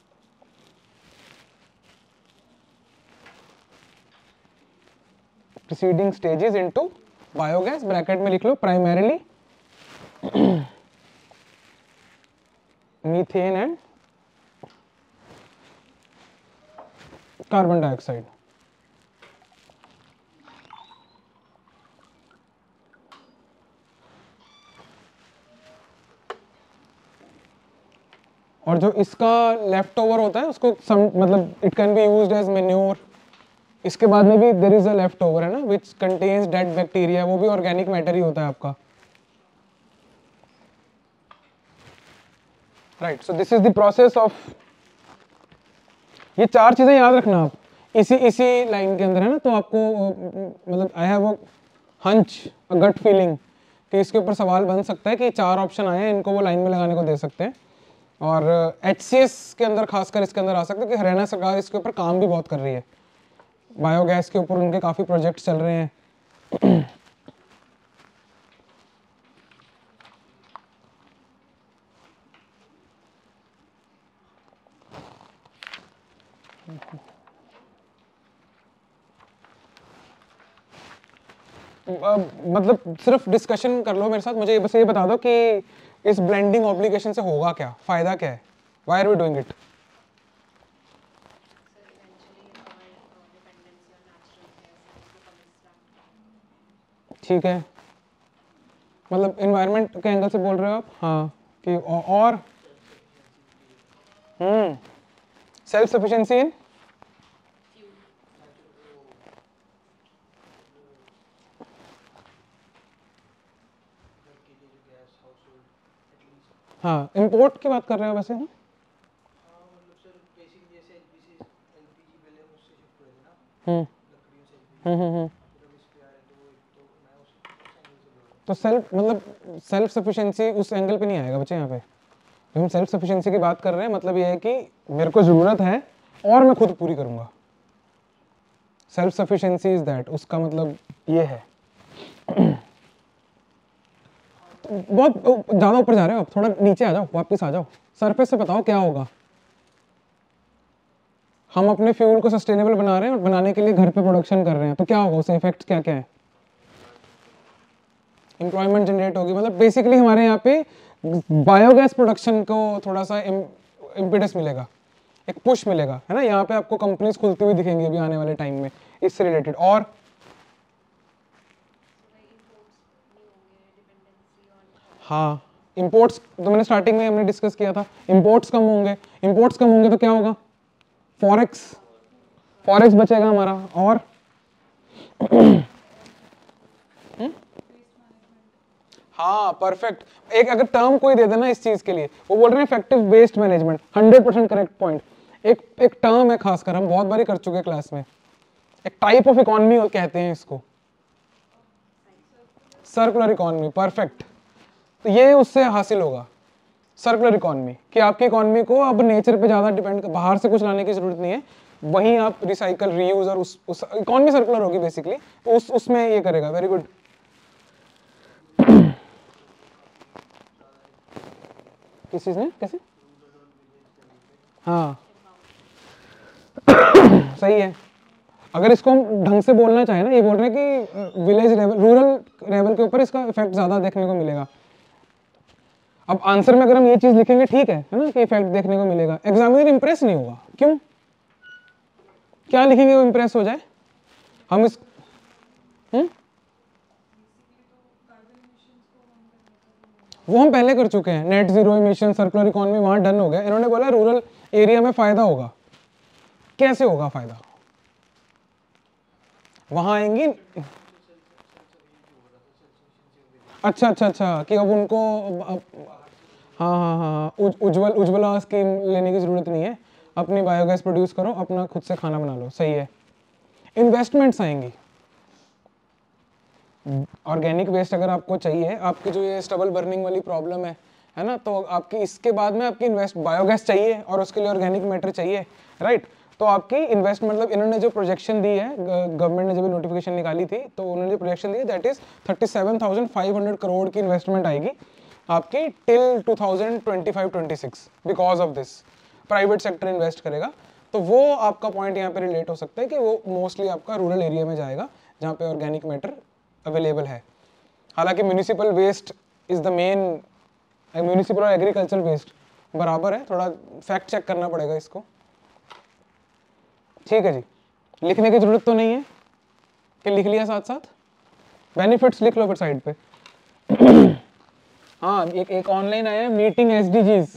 Preceding stages into biogas, bracket में लिख लो primarily methane and carbon dioxide. और जो इसका लेफ्ट ओवर होता है उसको मतलब it can be used as manure. इसके बाद में भी there is a left over है ना विच कंटेन्स डेड बैक्टीरिया, वो भी ऑर्गेनिक मैटर ही होता है आपका। Right, so this is the process of, ये चार चीजें याद रखना आप इसी लाइन के अंदर है ना। तो आपको मतलब I have a hunch, a gut feeling कि इसके ऊपर सवाल बन सकता है कि चार ऑप्शन आए हैं, इनको वो लाइन में लगाने को दे सकते हैं। और HCS के अंदर खासकर इसके अंदर आ सकते हैं कि हरियाणा सरकार इसके ऊपर काम भी बहुत कर रही है, बायोगैस के ऊपर उनके काफ़ी प्रोजेक्ट्स चल रहे हैं। मतलब सिर्फ डिस्कशन कर लो मेरे साथ, मुझे बस ये बता दो कि इस ब्लेंडिंग ऑब्लिगेशन से होगा क्या, फायदा क्या है, why are we doing it? ठीक है, मतलब इन्वायरमेंट के एंगल से बोल रहे हो आप? हाँ, कि और सेल्फ सफिशिएंसी इन हाँ, इंपोर्ट की बात कर रहे हो वैसे? हाँ, तो सेल्फ मतलब सेल्फ सफिशिएंसी उस एंगल पे नहीं आएगा बच्चे यहाँ पे। जब हम सेल्फ सफिशिएंसी की बात कर रहे हैं मतलब ये है कि मेरे को ज़रूरत है और मैं खुद पूरी करूँगा। सेल्फ सफिशिएंसी इज दैट, उसका मतलब ये है। बहुत ज़्यादा ऊपर जा रहे हो आप, थोड़ा नीचे आ जाओ, वापस आ जाओ, सरफेस से बताओ क्या होगा। हम अपने फ्यूल को सस्टेनेबल बना रहे हैं और बनाने के लिए घर पे प्रोडक्शन कर रहे हैं, तो क्या होगा, उससे इफेक्ट्स क्या क्या है? एम्प्लॉयमेंट जनरेट होगी, मतलब बेसिकली हमारे यहाँ पे बायोगैस प्रोडक्शन को थोड़ा सा इम्पिडस मिलेगा, एक पुश मिलेगा, है ना। यहाँ पे आपको कंपनीज खुलती हुई दिखेंगी अभी आने वाले टाइम में इससे रिलेटेड। और हाँ, इंपोर्ट्स तो मैंने स्टार्टिंग में हमने डिस्कस किया था, इंपोर्ट्स कम होंगे, इंपोर्ट्स कम होंगे तो क्या होगा, फॉरेक्स, फॉरेक्स बचेगा हमारा, और हाँ परफेक्ट। एक अगर टर्म कोई दे देना इस चीज के लिए, वो बोल रहे हैं effective waste management, 100% correct point. एक टर्म है, खासकर हम बहुत बारी कर चुके हैं क्लास में, एक टाइप ऑफ इकोनॉमी कहते हैं इसको, सर्कुलर इकोनॉमी, परफेक्ट। तो ये उससे हासिल होगा, सर्कुलर इकोनॉमी, कि आपकी इकोनॉमी को अब नेचर पे ज़्यादा डिपेंड, बाहर से कुछ लाने की जरूरत नहीं है, वहीं आप रिसाइकल, रीयूज और उस इकोनॉमी सर्कुलर होगी बेसिकली, तो उसमें ये करेगा। Very good. किस चीज़ में, कैसे? हाँ सही है। अगर इसको हम ढंग से बोलना चाहें ना, ये बोल रहे हैं कि विलेज लेवल, रूरल लेवल के ऊपर इसका इफेक्ट ज़्यादा देखने को मिलेगा। अब आंसर में अगर हम ये चीज़ लिखेंगे, ठीक है ना, कि इफेक्ट देखने को मिलेगा, एग्जामिनर इंप्रेस नहीं होगा। क्यों? क्या लिखेंगे वो इंप्रेस हो जाए? हम इस वो हम पहले कर चुके हैं, net zero emission, circular economy, वहां डन हो गया। इन्होंने बोला रूरल एरिया में फायदा होगा। कैसे होगा फायदा? वहां आएंगी, अच्छा अच्छा अच्छा, कि अब उनको हाँ हाँ हाँ, उज्ज्वला स्कीम लेने की जरूरत नहीं है, अपनी बायोगैस प्रोड्यूस करो, अपना खुद से खाना बना लो। सही है। इन्वेस्टमेंट्स आएंगी, ऑर्गेनिक वेस्ट अगर आपको चाहिए, आपकी जो ये स्टबल बर्निंग वाली प्रॉब्लम है ना, तो आपकी इसके बाद में आपकी इन्वेस्ट बायोगैस चाहिए और उसके लिए ऑर्गेनिक मैटर चाहिए, राइट। तो आपकी इन्वेस्ट, मतलब इन्होंने जो प्रोजेक्शन दी है, गवर्नमेंट ने जब नोटिफिकेशन निकाली थी तो उन्होंने जो प्रोजेक्शन दी है, दैट इज 37,500 करोड़ की इन्वेस्टमेंट आएगी आपकी till 2025-26 because of this. Private sector invest करेगा, तो वो आपका पॉइंट यहाँ पे रिलेट हो सकता है कि वो मोस्टली आपका रूरल एरिया में जाएगा जहाँ पे ऑर्गेनिक मैटर अवेलेबल है। हालांकि municipal waste is the main, municipal और एग्रीकल्चर वेस्ट बराबर है, थोड़ा फैक्ट चेक करना पड़ेगा इसको। ठीक है जी, लिखने की जरूरत तो नहीं है कि लिख लिया साथ साथ, बेनिफिट्स लिख लो फिर साइड पे। हाँ, एक ऑनलाइन आया है, मीटिंग एसडीजीज।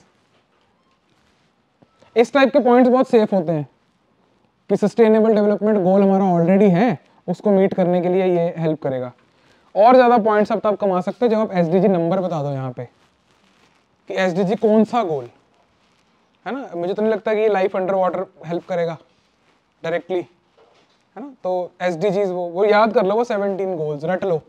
इस टाइप के पॉइंट्स बहुत सेफ होते हैं कि सस्टेनेबल डेवलपमेंट गोल हमारा ऑलरेडी है, उसको मीट करने के लिए ये हेल्प करेगा। और ज़्यादा पॉइंट्स अब तो आप कमा सकते हो जब आप एसडीजी नंबर बता दो यहाँ पे कि एसडीजी कौन सा गोल है ना। मुझे तो नहीं लगता कि ये लाइफ अंडर वाटर हेल्प करेगा डायरेक्टली, है ना। तो एसडीजीज वो याद कर लो, वो 17 गोल्स रट लो।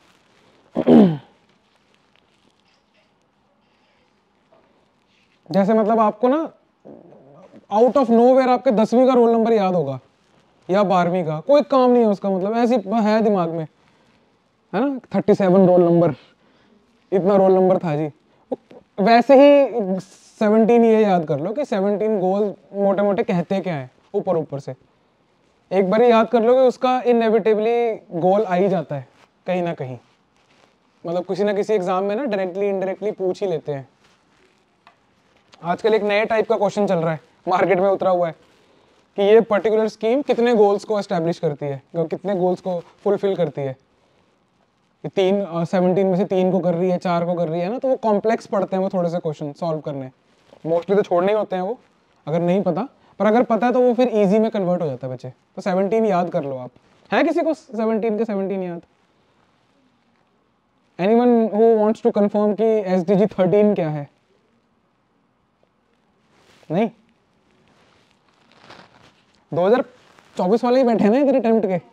जैसे मतलब आपको ना आउट ऑफ नोवेयर आपके 10वीं का रोल नंबर याद होगा या 12वीं का, कोई काम नहीं है उसका, मतलब ऐसे है दिमाग में, है ना। 37 रोल नंबर, इतना रोल नंबर था जी। वैसे ही 17 ये याद कर लो कि 17 गोल मोटे मोटे कहते क्या है, ऊपर ऊपर से एक बार याद कर लो कि उसका इनएविटेबली गोल आ ही जाता है कहीं ना कहीं, मतलब किसी ना किसी एग्जाम में ना डायरेक्टली इनडायरेक्टली पूछ ही लेते हैं। आजकल एक नए टाइप का क्वेश्चन चल रहा है, मार्केट में उतरा हुआ है कि ये पर्टिकुलर स्कीम कितने गोल्स को एस्टैब्लिश करती है, कितने गोल्स को फुलफिल करती है। 17 में से 3 को कर रही है, 4 को कर रही है ना, तो वो कॉम्प्लेक्स पड़ते हैं वो थोड़े से क्वेश्चन सॉल्व करने। मोस्टली तो छोड़ने ही होते हैं वो अगर नहीं पता, पर अगर पता है तो वो फिर इजी में कन्वर्ट हो जाता है बच्चे। तो 17 याद कर लो आप। है किसी को 17 के 17 याद? Anyone who wants to confirm कि एसडीजी 13 क्या है? नहीं, 2024 वाले ही बैठे ना इधर अटेम्प्ट के।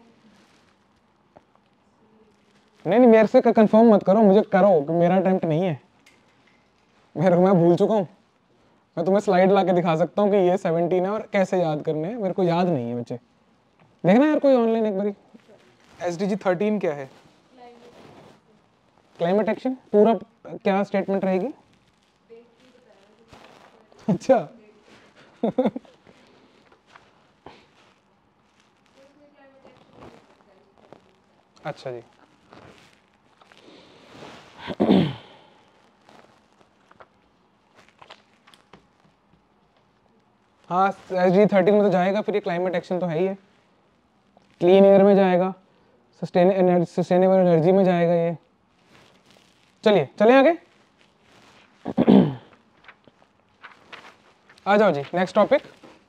नहीं मेरे से कंफर्म मत करो, मुझे करो कि मेरा अटेम्प्ट नहीं है, मैं भूल चुका हूँ। मैं तुम्हें स्लाइड ला के दिखा सकता हूँ कि ये 17 है और कैसे याद करने हैं, मेरे को याद नहीं है बच्चे। देखना यार कोई ऑनलाइन एक बारी, एसडीजी 13 क्या है? क्लाइमेट एक्शन पूरा क्या स्टेटमेंट रहेगी? अच्छा अच्छा जी। हाँ एसडीजी 13 में तो जाएगा, फिर ये क्लाइमेट एक्शन तो है ही है, क्लीन एयर में जाएगा, सस्टेनेबल एनर्जी में जाएगा ये। चलिए चले आगे। आ जाओ जी, नेक्स्ट टॉपिक।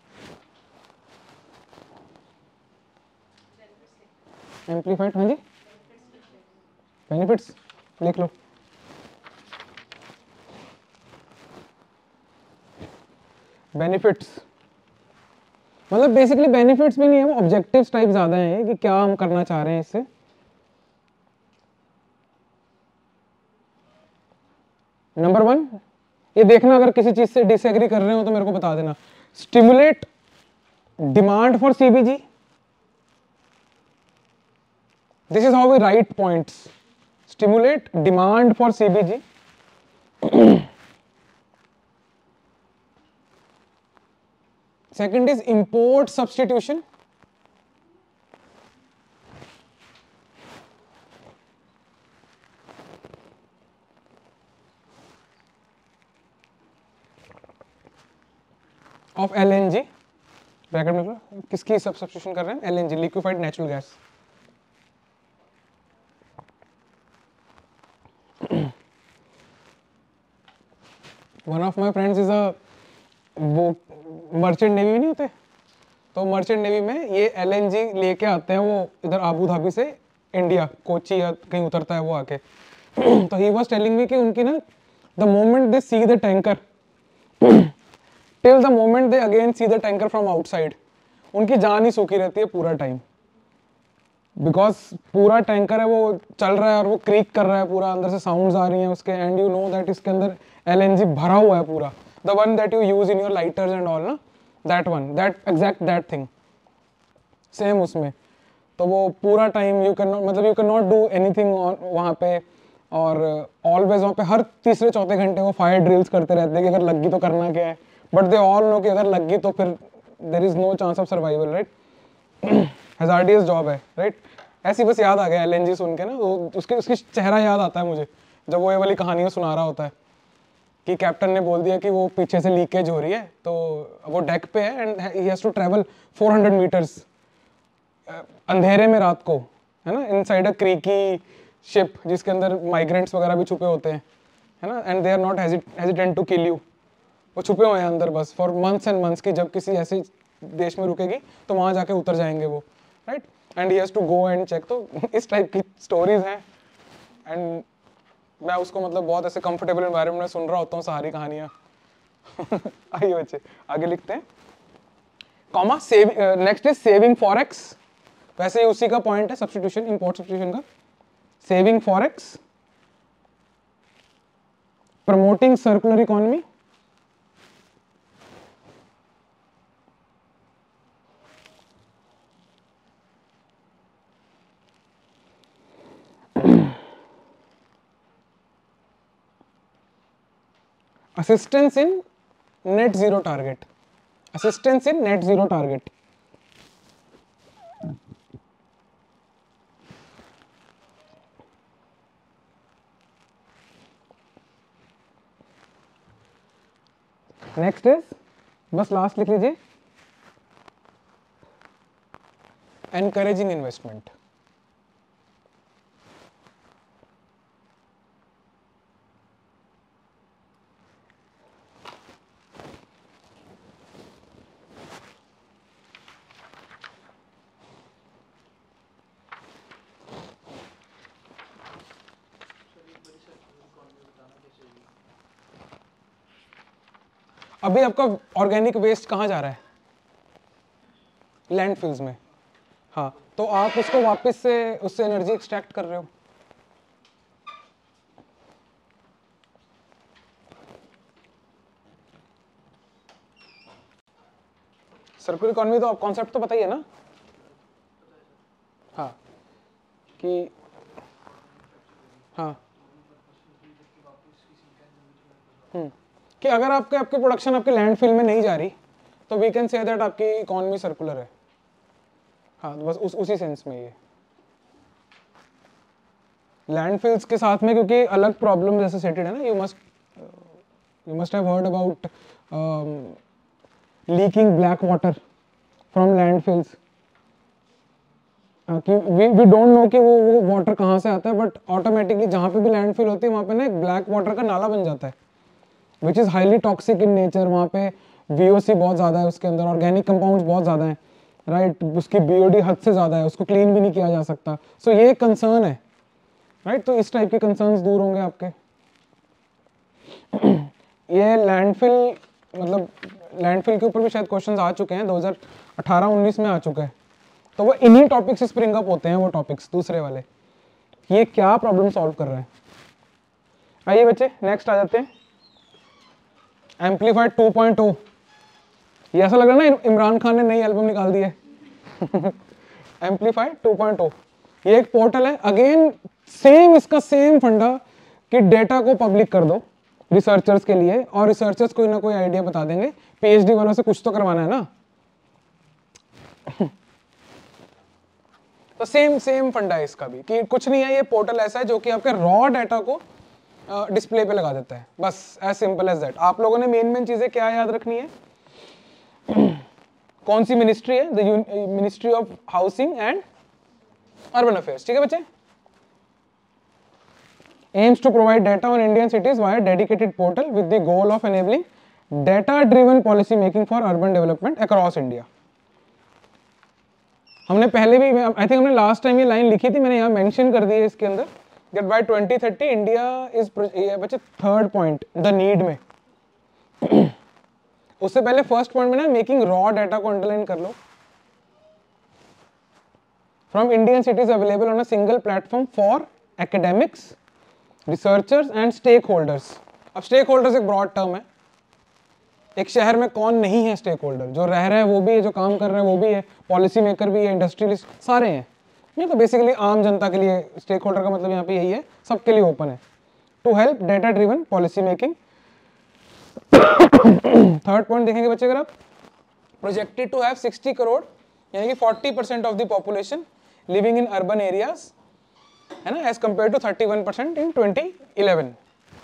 एम्पलीफाइड, हाँ जी, बेनिफिट्स लिख लो। बेनिफिट्स मतलब बेसिकली बेनिफिट्स भी नहीं है, वो ऑब्जेक्टिव्स टाइप ज्यादा है कि क्या हम करना चाह रहे हैं इससे। नंबर 1, ये देखना अगर किसी चीज से डिसएग्री कर रहे हो तो मेरे को बता देना। Stimulate demand for CBG, this is how we write points. Stimulate demand for CBG. Second is import substitution. Of LNG, bracket में किसकी सब्स्टिट्यूशन कर रहे हैं? LNG, liquefied natural gas. One of my friends is a, वो merchant navy नहीं होते, तो merchant navy में ये LNG लेके आते हैं, वो इधर आबू धाबी से इंडिया, कोची या कहीं उतरता है वो आके। तो ही वाज टेलिंग मी कि उनकी ना, the moment they see the tanker till the moment they again see the tanker from outside, उनकी जान ही सूखी रहती है पूरा टाइम, बिकॉज पूरा टैंकर है वो चल रहा है और वो क्रीक कर रहा है पूरा, अंदर से साउंड्स आ रही हैं उसके, एंड यू नो दैट इसके अंदर LNG भरा हुआ है पूरा, the one that you use in your lighters and all ना, that one, that exact that thing same उसमें। तो वो पूरा टाइम यू कैन नॉट, मतलब you can not do anything वहाँ पे, और ऑलवेज वहाँ पे हर तीसरे चौथे घंटे वो फायर ड्रिल्स करते रहते हैं कि अगर लगी तो करना क्या है, बट दे ऑल नो कि अगर लगी तो फिर there is no chance of survival, right. Hazardous job है, राइट। ऐसी बस याद आ गया LNG सुन के ना, वो उसकी चेहरा याद आता है मुझे जब वो ये वाली कहानियाँ सुना रहा होता है कि कैप्टन ने बोल दिया कि वो पीछे से लीकेज हो रही है, तो वो डेक पे है and he has to travel 400 metres अंधेरे में रात को, है ना, इनसाइड अ क्रीकी शिप जिसके अंदर माइग्रेंट्स वगैरह भी छुपे होते हैं, है ना, and they are not hesitant to kill you, वो छुपे हुए हैं अंदर बस फॉर मंथ्स एंड मंथ्स की, जब किसी ऐसे देश में रुकेगी तो वहाँ जाके उतर जाएंगे वो, right, and he has to go and check. तो इस टाइप की स्टोरीज हैं, एंड मैं उसको मतलब बहुत ऐसे कंफर्टेबल एनवायरनमेंट में सुन रहा होता हूँ सारी कहानियाँ। आइए बच्चे आगे लिखते हैं। Comma next is saving forex, वैसे ही उसी का पॉइंट है सब्स्टिट्यूशन, इंपोर्ट सब्स्टिट्यूशन का। Saving forex, promoting circular economy, assistance in net zero target, assistance in net zero target, next is, बस लास्ट लिख लीजिए, एनकरेजिंग इन्वेस्टमेंट। अभी आपका ऑर्गेनिक वेस्ट कहाँ जा रहा है? लैंडफिल्स में। हाँ, तो आप उसको वापस से उससे एनर्जी एक्सट्रैक्ट कर रहे हो। सर्कुलर इकोनॉमी तो आप कॉन्सेप्ट तो पता ही है ना। हाँ कि हाँ कि अगर आपके प्रोडक्शन आपके लैंडफिल में नहीं जा रही तो वी कैन से दैट आपकी इकोनॉमी सर्कुलर है। हाँ, बस उसी सेंस में ये लैंडफिल्स के साथ में, क्योंकि अलग प्रॉब्लम एसोसिएटेड है ना। You must have heard about leaking black water from landfills. कि वी डोंट नो कि वो वाटर कहाँ से आता है, बट ऑटोमेटिकली जहाँ पे भी लैंडफिल होती है वहाँ पे ना एक ब्लैक वाटर का नाला बन जाता है, which is highly toxic in nature. वहाँ पे VOC बहुत ज़्यादा है उसके अंदर, ऑर्गेनिक कंपाउंड्स बहुत ज़्यादा हैं, राइट, उसकी BOD हद से ज़्यादा है, उसको क्लीन भी नहीं किया जा सकता। सो ये एक कंसर्न है, राइट। तो इस टाइप के कंसर्न्स दूर होंगे आपके। ये लैंडफिल, मतलब लैंडफिल के ऊपर भी शायद क्वेश्चंस आ चुके हैं, 2018-19 में आ चुका है। तो वो इन्हीं टॉपिक्स से स्प्रिंग अप होते हैं, वो टॉपिक्स दूसरे वाले, ये क्या प्रॉब्लम सॉल्व कर रहे हैं। आइए बच्चे नेक्स्ट आ जाते हैं, एम्पलीफाइड 2.0। ये ऐसा लग रहा है ना इमरान खान ने नई एल्बम निकाल दी है। एम्पलीफाइड 2.0 ये एक पोर्टल है, अगेन सेम इसका सेम फंडा कि डेटा को पब्लिक कर दो रिसर्चर्स के लिए, और रिसर्चर्स कोई ना कोई आइडिया बता देंगे, PhD वालों से कुछ तो करवाना है ना। तो सेम फंडा है इसका भी, कि कुछ नहीं है, ये पोर्टल ऐसा है जो कि आपके रॉ डाटा को डिस्प्ले पे लगा देता है, बस एज सिंपल एज दैट। आप लोगों ने मेन चीजें क्या याद रखनी है, कौन सी मिनिस्ट्री है, the ministry of housing and urban affairs, ठीक है बच्चे। aims to provide data on Indian cities via dedicated portal with the goal of enabling data-driven policy making for urban development across India। हमने पहले भी, I think हमने last time ये line लिखी थी, मैंने यहाँ मेंशन कर दी है इसके अंदर, that by 2030 इंडिया इज, बच्चे थर्ड पॉइंट द नीड में। उससे पहले फर्स्ट पॉइंट में ना मेकिंग रॉ डाटा को अंडरलाइन कर लो। From Indian cities available on a single platform for academics, researchers and stakeholders. अब स्टेक होल्डर्स एक ब्रॉड टर्म है, एक शहर में कौन नहीं है स्टेक होल्डर, जो रह रहा है वो भी है, जो काम कर रहा है वो भी है, पॉलिसी मेकर भी है, इंडस्ट्रियलिस्ट सारे हैं। ये तो बेसिकली आम जनता के लिए स्टेक होल्डर का मतलब यहाँ पे यही है, सबके लिए ओपन है, to help data driven policy making. Third point देखेंगे बच्चे अगर आप, प्रोजेक्टेड टू हैव 60 करोड़ यानी कि 40% of the population living in urban areas, है ना, एज कंपेयर टू 31% इन 2011,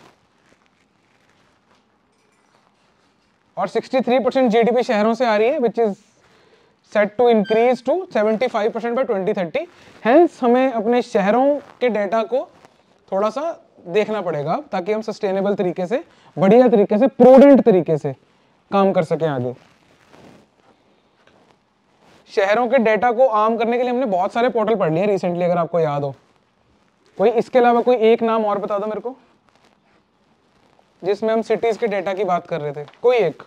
और 63% GDP शहरों से आ रही है, which is set to increase to 75% by 2030। Hence हमें अपने शहरों के डेटा को थोड़ा सा देखना पड़ेगा ताकि हम सस्टेनेबल तरीके से, बढ़िया तरीके से, प्रूडेंट तरीके से काम कर सकें आगे। शहरों के डेटा को आम करने के लिए हमने बहुत सारे पोर्टल पढ़ लिए रिसेंटली, अगर आपको याद हो। कोई इसके अलावा कोई एक नाम और बता दो मेरे को, जिसमें हम सिटीज के डेटा की बात कर रहे थे, कोई एक।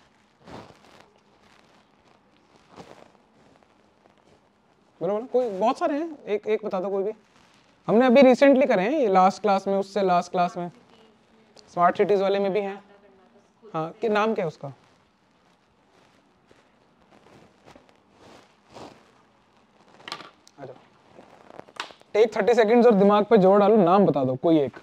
बराबर, कोई बहुत सारे हैं, एक बता दो कोई भी। हमने अभी रिसेंटली करे हैं, ये लास्ट क्लास में, उससे लास्ट क्लास में स्मार्ट सिटीज वाले में भी हैं। हाँ, कि नाम क्या है उसका? टेक 30 सेकंड्स और दिमाग पे जोर डालो, नाम बता दो कोई एक।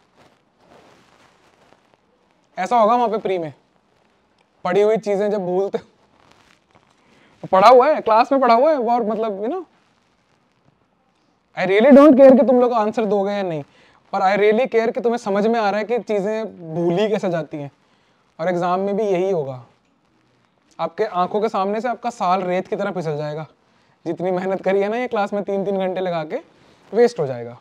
ऐसा होगा वहां पे प्री में, पढ़ी हुई चीजें जब भूलते, पढ़ा हुआ है क्लास में, पढ़ा हुआ है, और मतलब you know, I really don't care कि तुम लोग आंसर दोगे या नहीं, पर आई रियली केयर कि तुम्हें समझ में आ रहा है कि चीजें भूली कैसे जाती हैं। और एग्जाम में भी यही होगा, आपके आंखों के सामने से आपका साल रेत की तरह फिसल जाएगा। जितनी मेहनत करी है ना ये क्लास में 3-3 घंटे लगा के, वेस्ट हो जाएगा।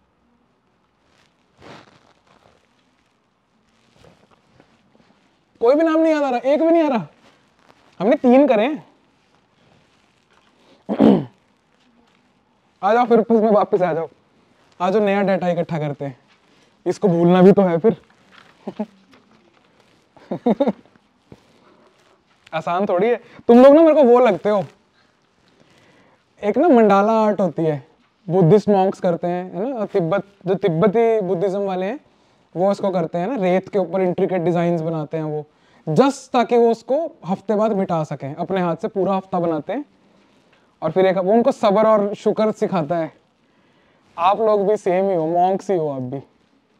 कोई भी नाम नहीं याद आ रहा, एक भी नहीं आ रहा। हमने 3 करे हैं। आ जाओ फिर में वापस आ जाओ, आ जाओ, नया डाटा इकट्ठा करते हैं, इसको भूलना भी तो है फिर। आसान थोड़ी है। तुम लोग ना मेरे को वो लगते हो, एक ना मंडाला आर्ट होती है, बुद्धिस्ट मॉन्क्स करते हैं, है ना, तिब्बत, जो तिब्बती बुद्धिज्म वाले हैं वो उसको करते हैं ना, रेत के ऊपर इंट्रिकेट डिजाइन्स बनाते हैं वो, जस्ट ताकि वो उसको हफ्ते बाद मिटा सकें, अपने हाथ से पूरा हफ्ता बनाते हैं, और फिर एक वो उनको सब्र और शुक्र सिखाता है। आप लोग भी सेम ही हो, मॉन्क्स ही हो आप भी।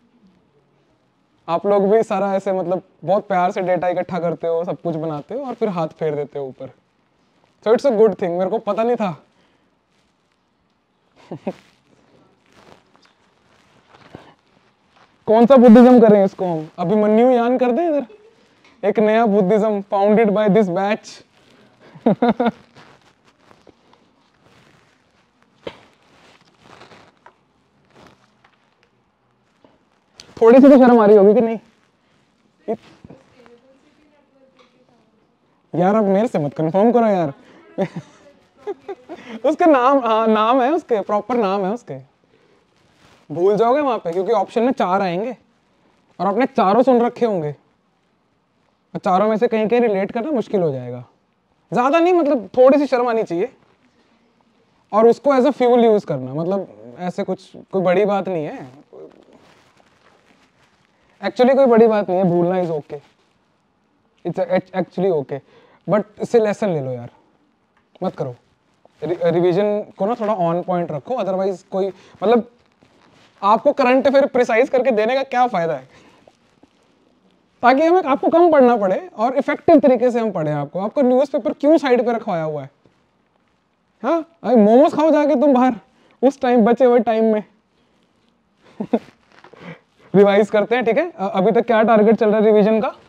आप लोग भी सारा ऐसे मतलब बहुत प्यार से डेटा इकट्ठा करते हो, सब कुछ बनाते हो, और फिर हाथ फेर देते हो ऊपर। So it's a good thing, मेरे को पता नहीं था। कौन सा बुद्धिज्म करें इसको हम? अभिमन्यु यान कर दें इधर, एक नया Buddhism founded by this batch. थोड़ी सी तो शर्म आ रही होगी कि नहीं? यार अब मेरे से मत कंफर्म करो यार। उसके नाम, हाँ नाम है उसके, प्रॉपर नाम है उसके, भूल जाओगे वहां पे, क्योंकि ऑप्शन में 4 आएंगे और आपने चारों सुन रखे होंगे और चारों में से कहीं कहीं रिलेट करना मुश्किल हो जाएगा। ज्यादा नहीं, मतलब थोड़ी सी शर्म आनी चाहिए और उसको एज अ फ्यूल यूज करना, मतलब ऐसे कुछ कोई बड़ी बात नहीं है, एक्चुअली कोई बड़ी बात नहीं है, भूलना is okay, it's actually okay, but इससे लेसन ले लो यार, मत करो। रिवीजन को ना थोड़ा ऑन पॉइंट रखो, अदरवाइज कोई मतलब आपको करंट अफेयर प्रिसाइज करके देने का क्या फायदा है, ताकि हमें आपको कम पढ़ना पड़े और इफेक्टिव तरीके से हम पढ़े। आपको न्यूज़पेपर क्यों साइड पे रखवाया हुआ है? हाँ, अरे मोमोज खाओ जाके तुम बाहर उस टाइम, बचे हुए टाइम में। रिवाइज करते हैं, ठीक है? अभी तक क्या टारगेट चल रहा है रिवीजन का?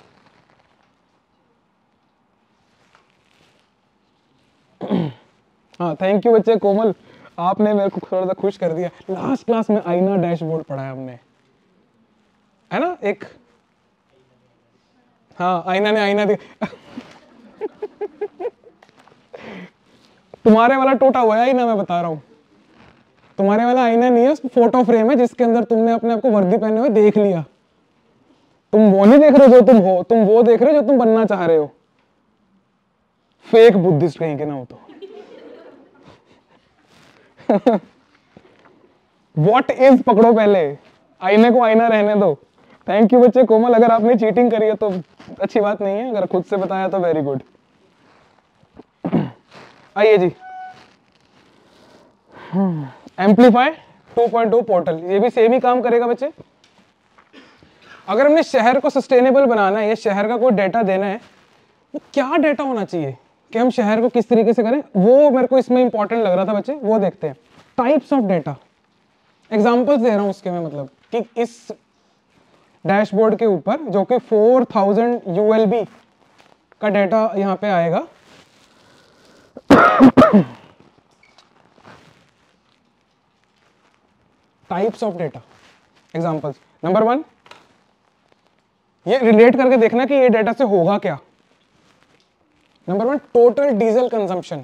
हाँ थैंक यू बच्चे, कोमल आपने मेरे को थोड़ा सा खुश कर दिया। लास्ट क्लास में आईना डैशबोर्ड पढ़ा है हमने, है ना? एक, हाँ आईना ने आईना दिया। तुम्हारे वाला टूटा हुआ है आईना, मैं बता रहा हूँ। तुम्हारे वाला आईना नहीं है, उस फोटो फ्रेम है जिसके अंदर तुमने अपने आप को वर्दी पहने हुए देख लिया। तुम वो नहीं देख रहे हो जो तुम हो, तुम वो देख रहे हो जो तुम बनना चाह रहे हो। फेक बुद्धिस्ट कहीं के ना हो तो। व्हाट इज पकड़ो पहले, आईने को आईना रहने दो। थैंक यू बच्चे, कोमल अगर आपने चीटिंग करी है तो अच्छी बात नहीं है, अगर खुद से बताया तो वेरी गुड। आइए जी, एम्पलीफाई 2.2 पोर्टल, ये भी सेम ही काम करेगा बच्चे। अगर हमने शहर को सस्टेनेबल बनाना है या शहर का कोई डेटा देना है, वो क्या डेटा होना चाहिए कि हम शहर को किस तरीके से करें, वो मेरे को इसमें इंपॉर्टेंट लग रहा था बच्चे। वो देखते हैं, टाइप्स ऑफ डेटा, एग्जांपल्स दे रहा हूं उसके में, मतलब कि इस डैशबोर्ड के ऊपर जो कि 4000 ULB का डेटा यहां पे आएगा। Types of data, examples. Number 1, ये रिलेट करके देखना कि ये डेटा से होगा क्या। Number 1, total diesel consumption.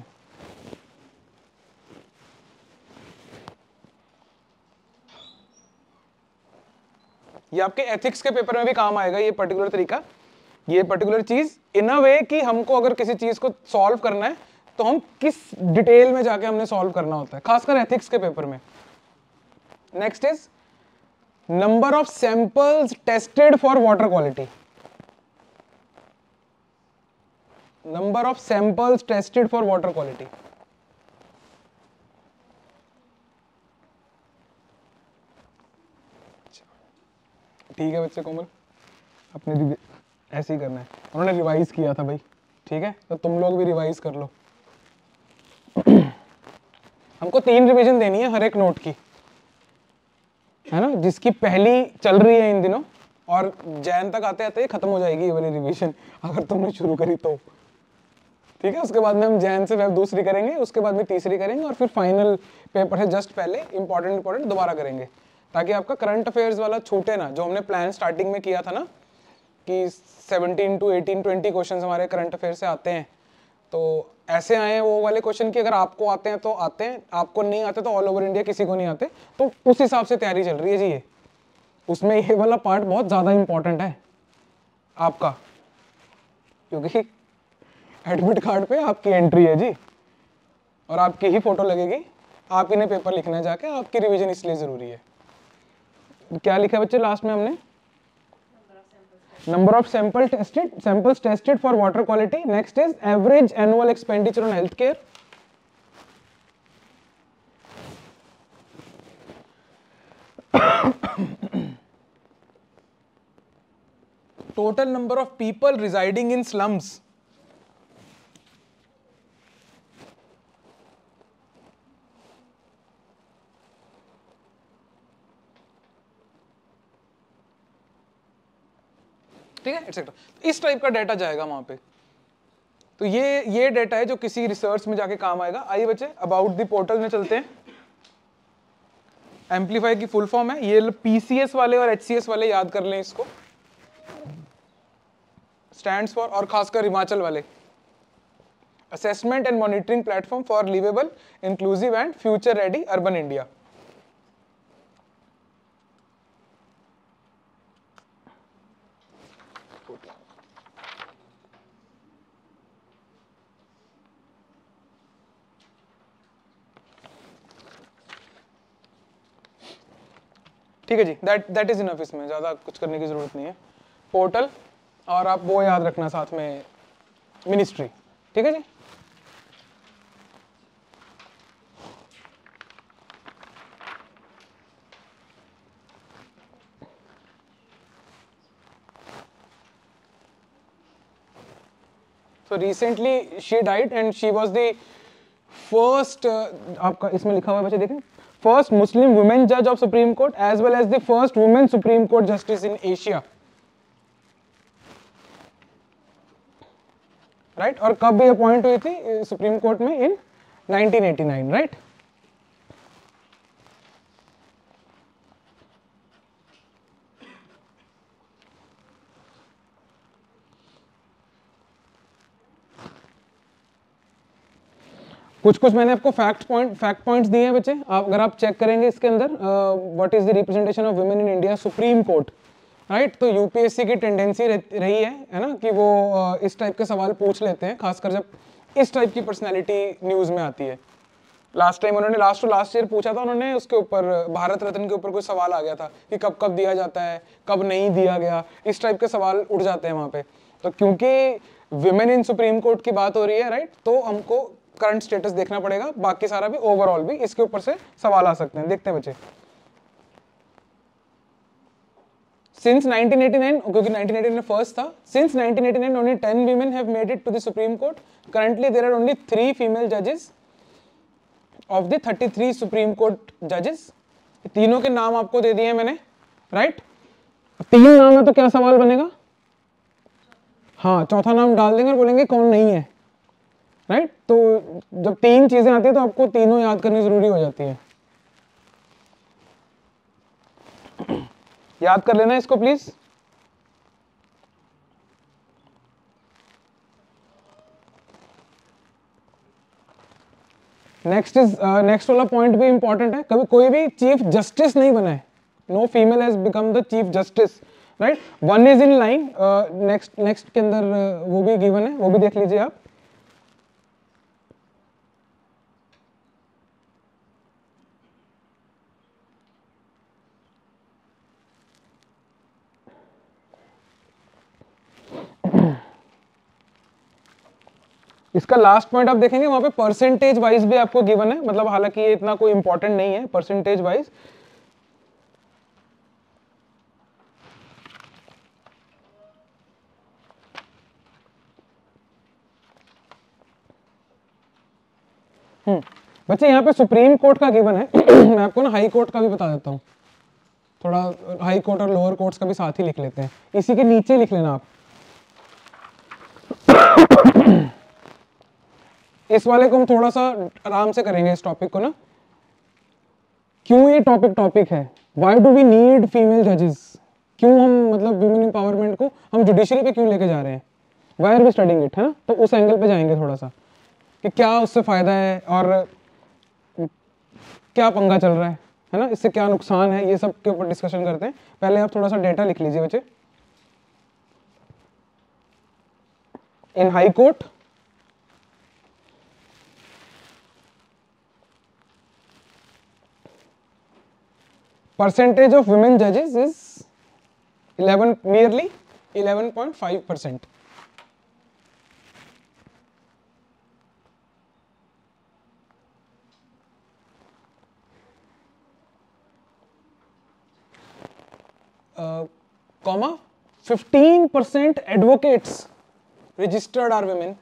ये आपके एथिक्स के पेपर में भी काम आएगा ये पर्टिकुलर तरीका, ये पर्टिकुलर चीज, इन अ वे कि हमको अगर किसी चीज को सॉल्व करना है तो हम किस डिटेल में जाके हमने सॉल्व करना होता है, खासकर एथिक्स के पेपर में। Next is number of samples tested for water quality. Number of samples tested for water quality. ठीक है बच्चे, कोमल अपने ऐसे ही करना है, उन्होंने रिवाइज किया था भाई, ठीक है? तो तुम लोग भी रिवाइज कर लो। हमको 3 रिवीजन देनी है हर एक नोट की, है ना? जिसकी पहली चल रही है इन दिनों और जैन तक आते आते खत्म हो जाएगी ये वाली रिवीजन, अगर तुमने शुरू करी तो, ठीक है? उसके बाद में हम जैन से वेब दूसरी करेंगे, उसके बाद में तीसरी करेंगे और फिर फाइनल पेपर है जस्ट पहले इंपॉर्टेंट दोबारा करेंगे, ताकि आपका करंट अफेयर्स वाला छूटे ना। जो हमने प्लान स्टार्टिंग में किया था ना कि 17 to 18 20 क्वेश्चन हमारे करंट अफेयर से आते हैं, तो ऐसे आए हैं वो वाले क्वेश्चन कि अगर आपको आते हैं तो आते हैं, आपको नहीं आते तो ऑल ओवर इंडिया किसी को नहीं आते, तो उस हिसाब से तैयारी चल रही है जी ये। उसमें ये वाला पार्ट बहुत ज़्यादा इंपॉर्टेंट है आपका, क्योंकि एडमिट कार्ड पे आपकी एंट्री है जी और आपकी ही फोटो लगेगी, आप ही ने पेपर लिखना है जाके, आपकी रिवीजन इसलिए ज़रूरी है। क्या लिखा है बच्चे लास्ट में हमने? Number of samples tested for water quality. Next is average annual expenditure on healthcare. Total number of people residing in slums. ठीक है, एटसेट्रा। इस टाइप का डाटा जाएगा वहां पे। तो ये डाटा है जो किसी रिसर्च में जाके काम आएगा। आइए बच्चे अबाउट द पोर्टल में चलते हैं। एम्पलीफाई की फुल फॉर्म है, ये पीसीएस वाले और एचसीएस वाले याद कर लें इसको, स्टैंड्स फॉर, और खासकर हिमाचल वाले assessment and monitoring platform for livable, inclusive and future ready urban India. ठीक है जी, दैट इज इनफ, इसमें ज़्यादा कुछ करने की ज़रूरत नहीं है. पोर्टल और आप वो याद रखना साथ में मिनिस्ट्री. ठीक है जी. So recently she died and she was the first आपका इसमें लिखा हुआ है बच्चे देखें, first Muslim women judge of Supreme Court as well as the first women Supreme Court justice in Asia. Right और कब भी अपॉइंट हुई थी सुप्रीम कोर्ट में? इन 1989. राइट. कुछ मैंने आपको फैक्ट पॉइंट्स दिए हैं बच्चे. अगर आप चेक करेंगे इसके अंदर what is the representation of women in India supreme court, right. तो यूपीएससी की टेंडेंसी रही है ना, कि वो इस टाइप के सवाल पूछ लेते हैं, खासकर जब इस टाइप की पर्सनैलिटी न्यूज़ में आती है. लास्ट टाइम उन्होंने लास्ट ईयर पूछा था उन्होंने, उसके ऊपर भारत रत्न के ऊपर कोई सवाल आ गया था कि कब कब दिया जाता है, कब नहीं दिया गया, इस टाइप के सवाल उठ जाते हैं वहाँ पे. तो क्योंकि विमेन इन सुप्रीम कोर्ट की बात हो रही है, राइट, तो हमको करंट स्टेटस देखना पड़ेगा, बाकी सारा भी ओवरऑल भी इसके ऊपर से सवाल आ सकते हैं. देखते हैं बच्चे. Since 1989, क्योंकि 1989 फर्स्ट था, since 1989 only 10 women have made it to the Supreme Court. Currently there are only 3 female judges of the 33 Supreme Court judges. तीनों के नाम आपको दे दिए मैंने, राइट. 3 नाम है तो क्या सवाल बनेगा? हाँ, चौथा नाम डाल देंगे और बोलेंगे कौन नहीं है, राइट. तो जब 3 चीजें आती है तो आपको तीनों याद करनी जरूरी हो जाती है. याद कर लेना इसको प्लीज. नेक्स्ट वाला पॉइंट भी इंपॉर्टेंट है. कभी कोई भी चीफ जस्टिस नहीं बना है. No female has become the chief justice, right. 1 is in line. Next के अंदर वो भी गिवन है, वो भी देख लीजिए आप. इसका लास्ट पॉइंट आप देखेंगे वहां पे परसेंटेज वाइज भी आपको गिवन है, मतलब हालांकि ये इतना कोई इंपॉर्टेंट नहीं है परसेंटेज वाइज. बच्चे यहाँ पे सुप्रीम कोर्ट का गिवन है. मैं आपको ना हाई कोर्ट का भी बता देता हूँ, थोड़ा हाई कोर्ट और लोअर कोर्ट्स का भी साथ ही लिख लेते हैं. इसी के नीचे लिख लेना आप. इस वाले को हम थोड़ा सा आराम से करेंगे इस टॉपिक को ना. क्यों ये टॉपिक है? Why do we need female जजेस? क्यों हम मतलब वुमेन एम्पावरमेंट को हम जुडिशरी पे क्यों लेके जा रहे हैं? Why are we studying it, है ना. तो उस एंगल पे जाएंगे थोड़ा सा कि क्या उससे फायदा है और क्या पंगा चल रहा है ना, इससे क्या नुकसान है, ये सब के ऊपर डिस्कशन करते हैं. पहले आप थोड़ा सा डेटा लिख लीजिए बच्चे. In high court percentage of women judges is 11.5%. Comma 15% advocates registered are women.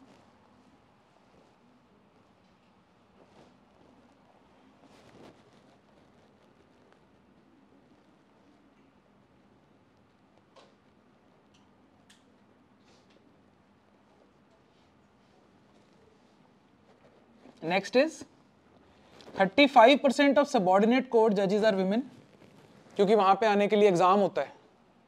Next is 35% of subordinate court judges are women, क्योंकि वहां पे आने के लिए एग्जाम होता है.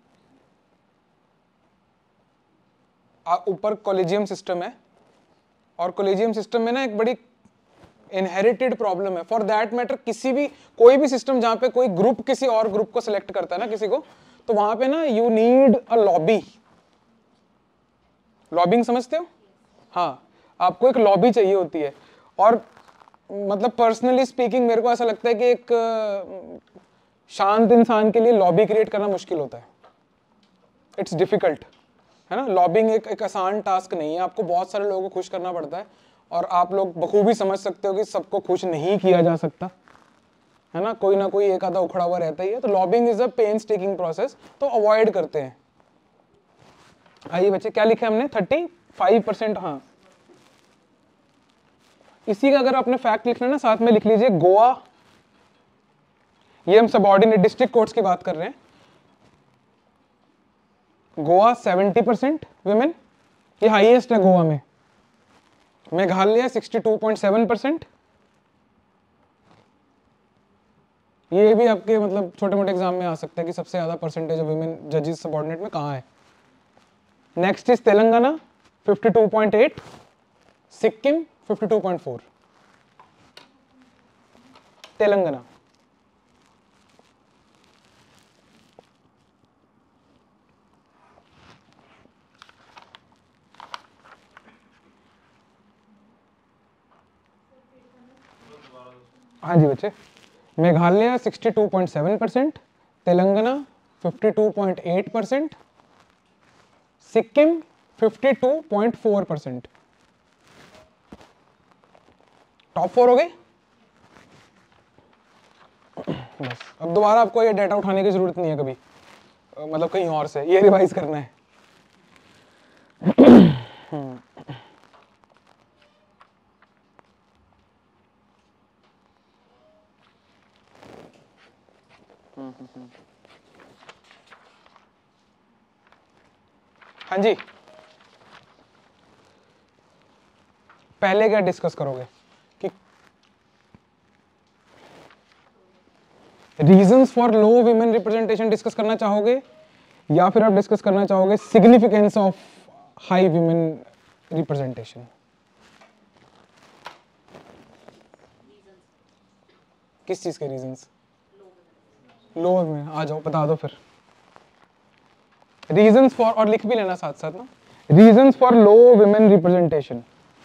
ऊपर कॉलेजियम सिस्टम है, और कोलेजियम सिस्टम में ना एक बड़ी इनहेरिटेड प्रॉब्लम है। फॉर दैट मैटर किसी भी कोई भी सिस्टम जहाँ पे कोई ग्रुप किसी और ग्रुप को सिलेक्ट करता है ना किसी को, तो वहां पे ना you need a lobby. Lobbying समझते हो? हाँ, आपको एक लॉबी चाहिए होती है। और मतलब पर्सनली स्पीकिंग मेरे को ऐसा लगता है कि एक शांत इंसान के लिए लॉबी क्रिएट करना मुश्किल होता है। इट्स डिफिकल्ट, है ना। लॉबिंग एक आसान टास्क नहीं है, आपको बहुत सारे लोगों को खुश करना पड़ता है, और आप लोग बखूबी समझ सकते हो कि सबको खुश नहीं किया जा सकता, है ना। कोई ना कोई एक आधा उखड़ा हुआ रहता ही है। तो lobbying is a painstaking process, तो अवॉइड करते हैं। आइए बच्चे, क्या लिखे हमने? 35%। हाँ, इसी का अगर आपने फैक्ट लिखना है ना, साथ में लिख लीजिए गोवा। ये हम सबऑर्डिनेट डिस्ट्रिक्ट कोर्ट्स की बात कर रहे हैं। गोवा 70% विमेन, ये हाईएस्ट है गोवा में। मेघालय 62.7%। ये भी आपके मतलब छोटे मोटे एग्जाम में आ सकता है कि सबसे ज्यादा परसेंटेज ऑफ विमेन जजेस सबऑर्डिनेट में कहाँ है। Next is Telangana 52.8, Sikkim 52.4। तेलंगाना। हाँ जी बच्चे, मेघालय 62.7%, तेलंगाना 52.8%, सिक्किम 52.4%। टॉप 4 हो गए। बस अब दोबारा आपको ये डेटा उठाने की जरूरत नहीं है कभी, मतलब कहीं और से, ये रिवाइज करना है। हाँ जी, पहले क्या डिस्कस करोगे कि reasons for low women representation discuss करना चाहोगे, या फिर आप डिस्कस करना चाहोगे significance of high women representation? किस चीज के रीजंस? लो विमेन। आ जाओ, बता दो फिर रीजंस फॉर, और लिख भी लेना साथ साथ ना, reasons for low women representation.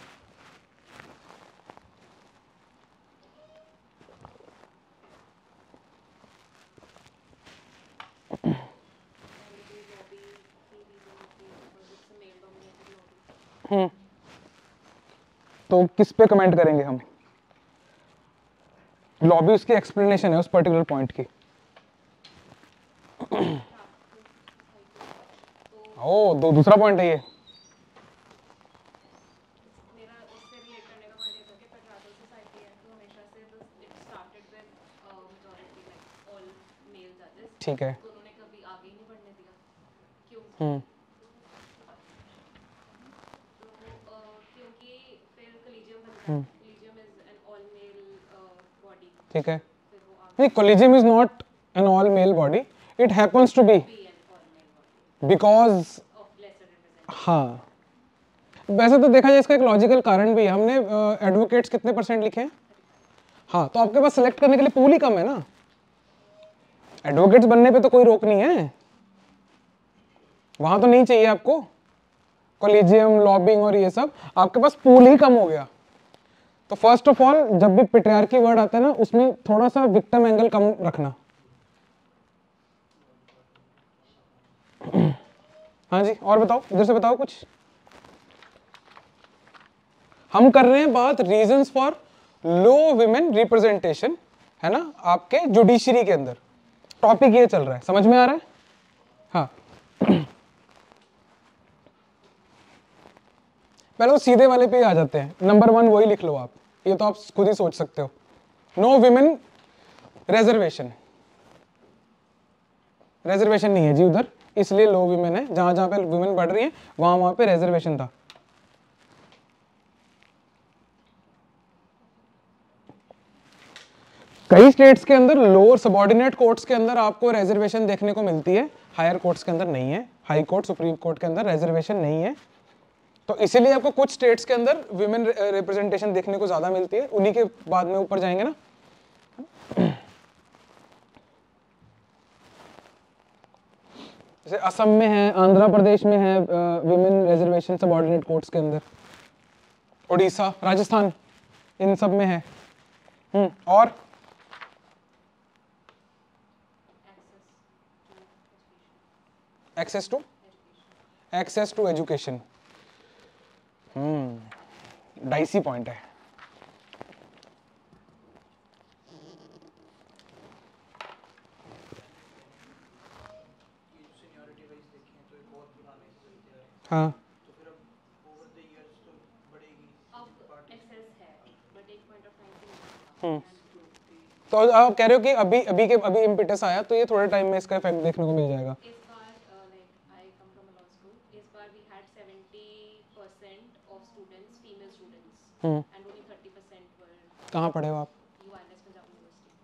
तो किस पे कमेंट करेंगे हम? लॉबी उसकी एक्सप्लेनेशन है उस पर्टिकुलर पॉइंट की। ओ, दूसरा पॉइंट है ये। मेरा उससे रिलेट करने का पॉइंट ये था कि पैट्रियार्कल सोसाइटी है, तो हमेशा से it started with majority like all male जजेस। ठीक है। तो उन्होंने कभी आगे ही नहीं बढ़ने दिया। क्यों? क्योंकि फिर कॉलेजियम बनता है। Collegium is an all male body. ठीक है। फिर वो आगे नहीं, collegium is not an all male body, it happens to be भी an all male body because, of lesser representation. हाँ, वैसे तो देखा जाए इसका एक लॉजिकल कारण भी है। हमने एडवोकेट्स कितने परसेंट लिखे हैं? हाँ, तो आपके पास सिलेक्ट करने के लिए पूल ही कम है ना। एडवोकेट्स बनने पे तो कोई रोक नहीं है, वहां तो नहीं चाहिए आपको कॉलेजियम, लॉबिंग और ये सब, आपके पास पूल ही कम हो गया। तो फर्स्ट ऑफ ऑल जब भी पैट्रियार्की वर्ड आता है ना, उसमें थोड़ा सा विक्टिम एंगल कम रखना। हाँ जी, और बताओ, इधर से बताओ कुछ। हम कर रहे हैं बात reasons for low women representation, है ना, आपके जुडिशरी के अंदर। टॉपिक ये चल रहा है, समझ में आ रहा है? हाँ, पहले तो सीधे वाले पे ही आ जाते हैं। नंबर 1 वही लिख लो आप, ये तो आप खुद ही सोच सकते हो। No women reservation. रिजर्वेशन नहीं है जी उधर, इसलिए लो विमेन है। जहां जहां पे विमेन बढ़ रही है वहां वहां पे रिजर्वेशन था। कई स्टेट्स के अंदर लोअर सबऑर्डिनेट कोर्ट्स के अंदर आपको रिजर्वेशन देखने को मिलती है, हायर कोर्ट्स के अंदर नहीं है। हाई कोर्ट, सुप्रीम कोर्ट के अंदर रिजर्वेशन नहीं है। तो इसीलिए आपको कुछ स्टेट्स के अंदर विमेन रिप्रेजेंटेशन देखने को ज्यादा मिलती है, उन्हीं के बाद में ऊपर जाएंगे ना। जैसे असम में है, आंध्र प्रदेश में है विमेन रिजर्वेशन सबऑर्डिनेट कोर्ट्स के अंदर, उड़ीसा, राजस्थान, इन सब में है। और access to education, dicey point है। हाँ, तो आप कह रहे हो कि अभी इम्पिटस आया तो ये थोड़े टाइम में इसका इफेक्ट देखने को मिल जाएगा। इस बार like I come from a law school. इस बार we had 70% of students female students and only 30% were कहाँ पढ़े हो आप? UILS Punjab university.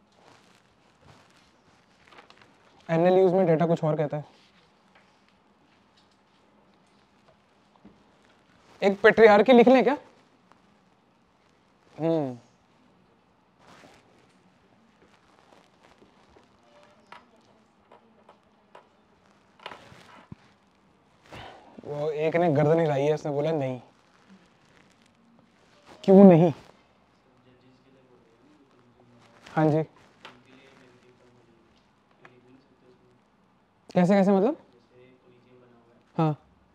एनएलयूज में डेटा कुछ और कहता है। एक पेट्रियार्की लिख लें क्या? वो एक ने गर्दन हिलाई है, उसने बोला नहीं। क्यों नहीं? हाँ जी, कैसे कैसे मतलब? हाँ,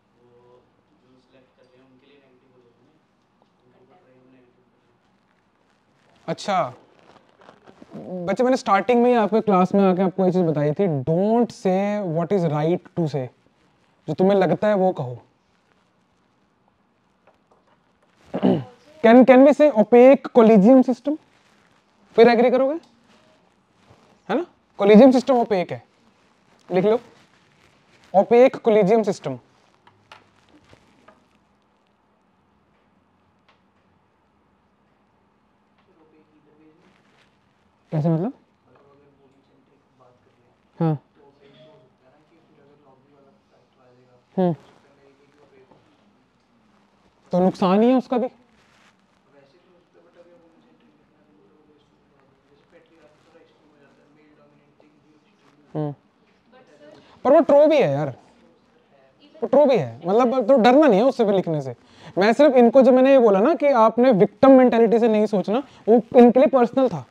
अच्छा बच्चे, मैंने स्टार्टिंग में ही आपके क्लास में आके आपको ये चीज बताई थी, don't say what is right to से, जो तुम्हें लगता है वो कहो। Can we say opaque collegium system? फिर एग्री करोगे? है ना, कोलिजियम सिस्टम ओपेक है, लिख लो, ओपेक कोलिजियम सिस्टम। कैसे मतलब? हाँ, तो नुकसान ही है उसका भी। पर वो ट्रू भी है यार, वो ट्रू भी है, मतलब तो डरना नहीं है उससे भी लिखने से। मैं सिर्फ इनको, जो मैंने ये बोला ना कि आपने विक्टिम मेंटालिटी से नहीं सोचना, वो इनके लिए पर्सनल था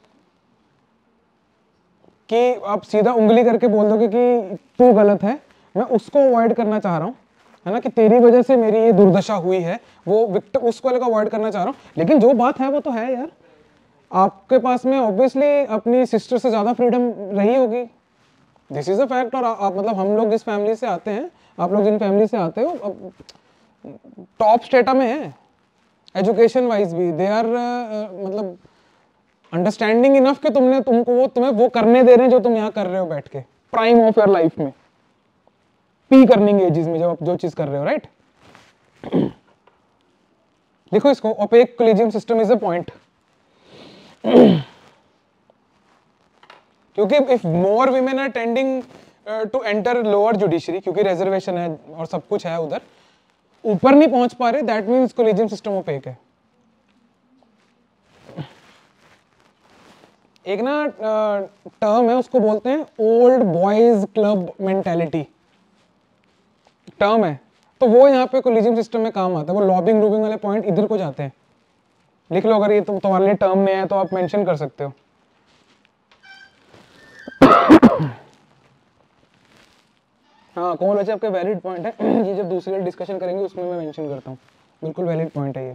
कि आप सीधा उंगली करके बोल दोगे कि तू गलत है। मैं उसको अवॉइड करना चाह रहा हूँ, है ना, कि तेरी वजह से मेरी ये दुर्दशा हुई है, वो विक्टिम, उसको वाले को अवॉइड करना चाह रहा हूँ। लेकिन जो बात है वो तो है यार, आपके पास में ऑब्वियसली अपनी सिस्टर से ज़्यादा फ्रीडम रही होगी, दिस इज़ अ फैक्ट। और आप मतलब हम लोग जिस फैमिली से आते हैं, आप लोग जिन फैमिली से आते हो, टॉप स्टेटा में है एजुकेशन वाइज भी, दे आर मतलब अंडरस्टैंडिंग इनफ कि तुम्हें वो करने दे रहे हैं जो तुम यहाँ कर रहे हो बैठ के, प्राइम ऑफ योर लाइफ में, पी अर्निंग एजेस में जब आप जो चीज कर रहे हो, राइट। लिखो इसको, opaque collegium system is a point. क्योंकि if more women are tending to enter lower judiciary, क्योंकि रिजर्वेशन है और सब कुछ है उधर, ऊपर नहीं पहुंच पा रहे, that means collegium system opaque है। एक ना टर्म है, उसको बोलते हैं old boys club mentality, term है, तो वो यहाँ पे कोलिजियम सिस्टम में काम आता है। वो लॉबिंग रूबिंग वाले पॉइंट इधर को जाते हैं। लिख लो, अगर ये तुम्हारे लिए टर्म में है तो आप मेंशन कर सकते हो। हाँ, कौन बच्चे आपके वैलिड पॉइंट है, ये जब दूसरी डिस्कशन करेंगे उसमें मैं मेंशन करता हूँ, बिल्कुल वैलिड पॉइंट है ये।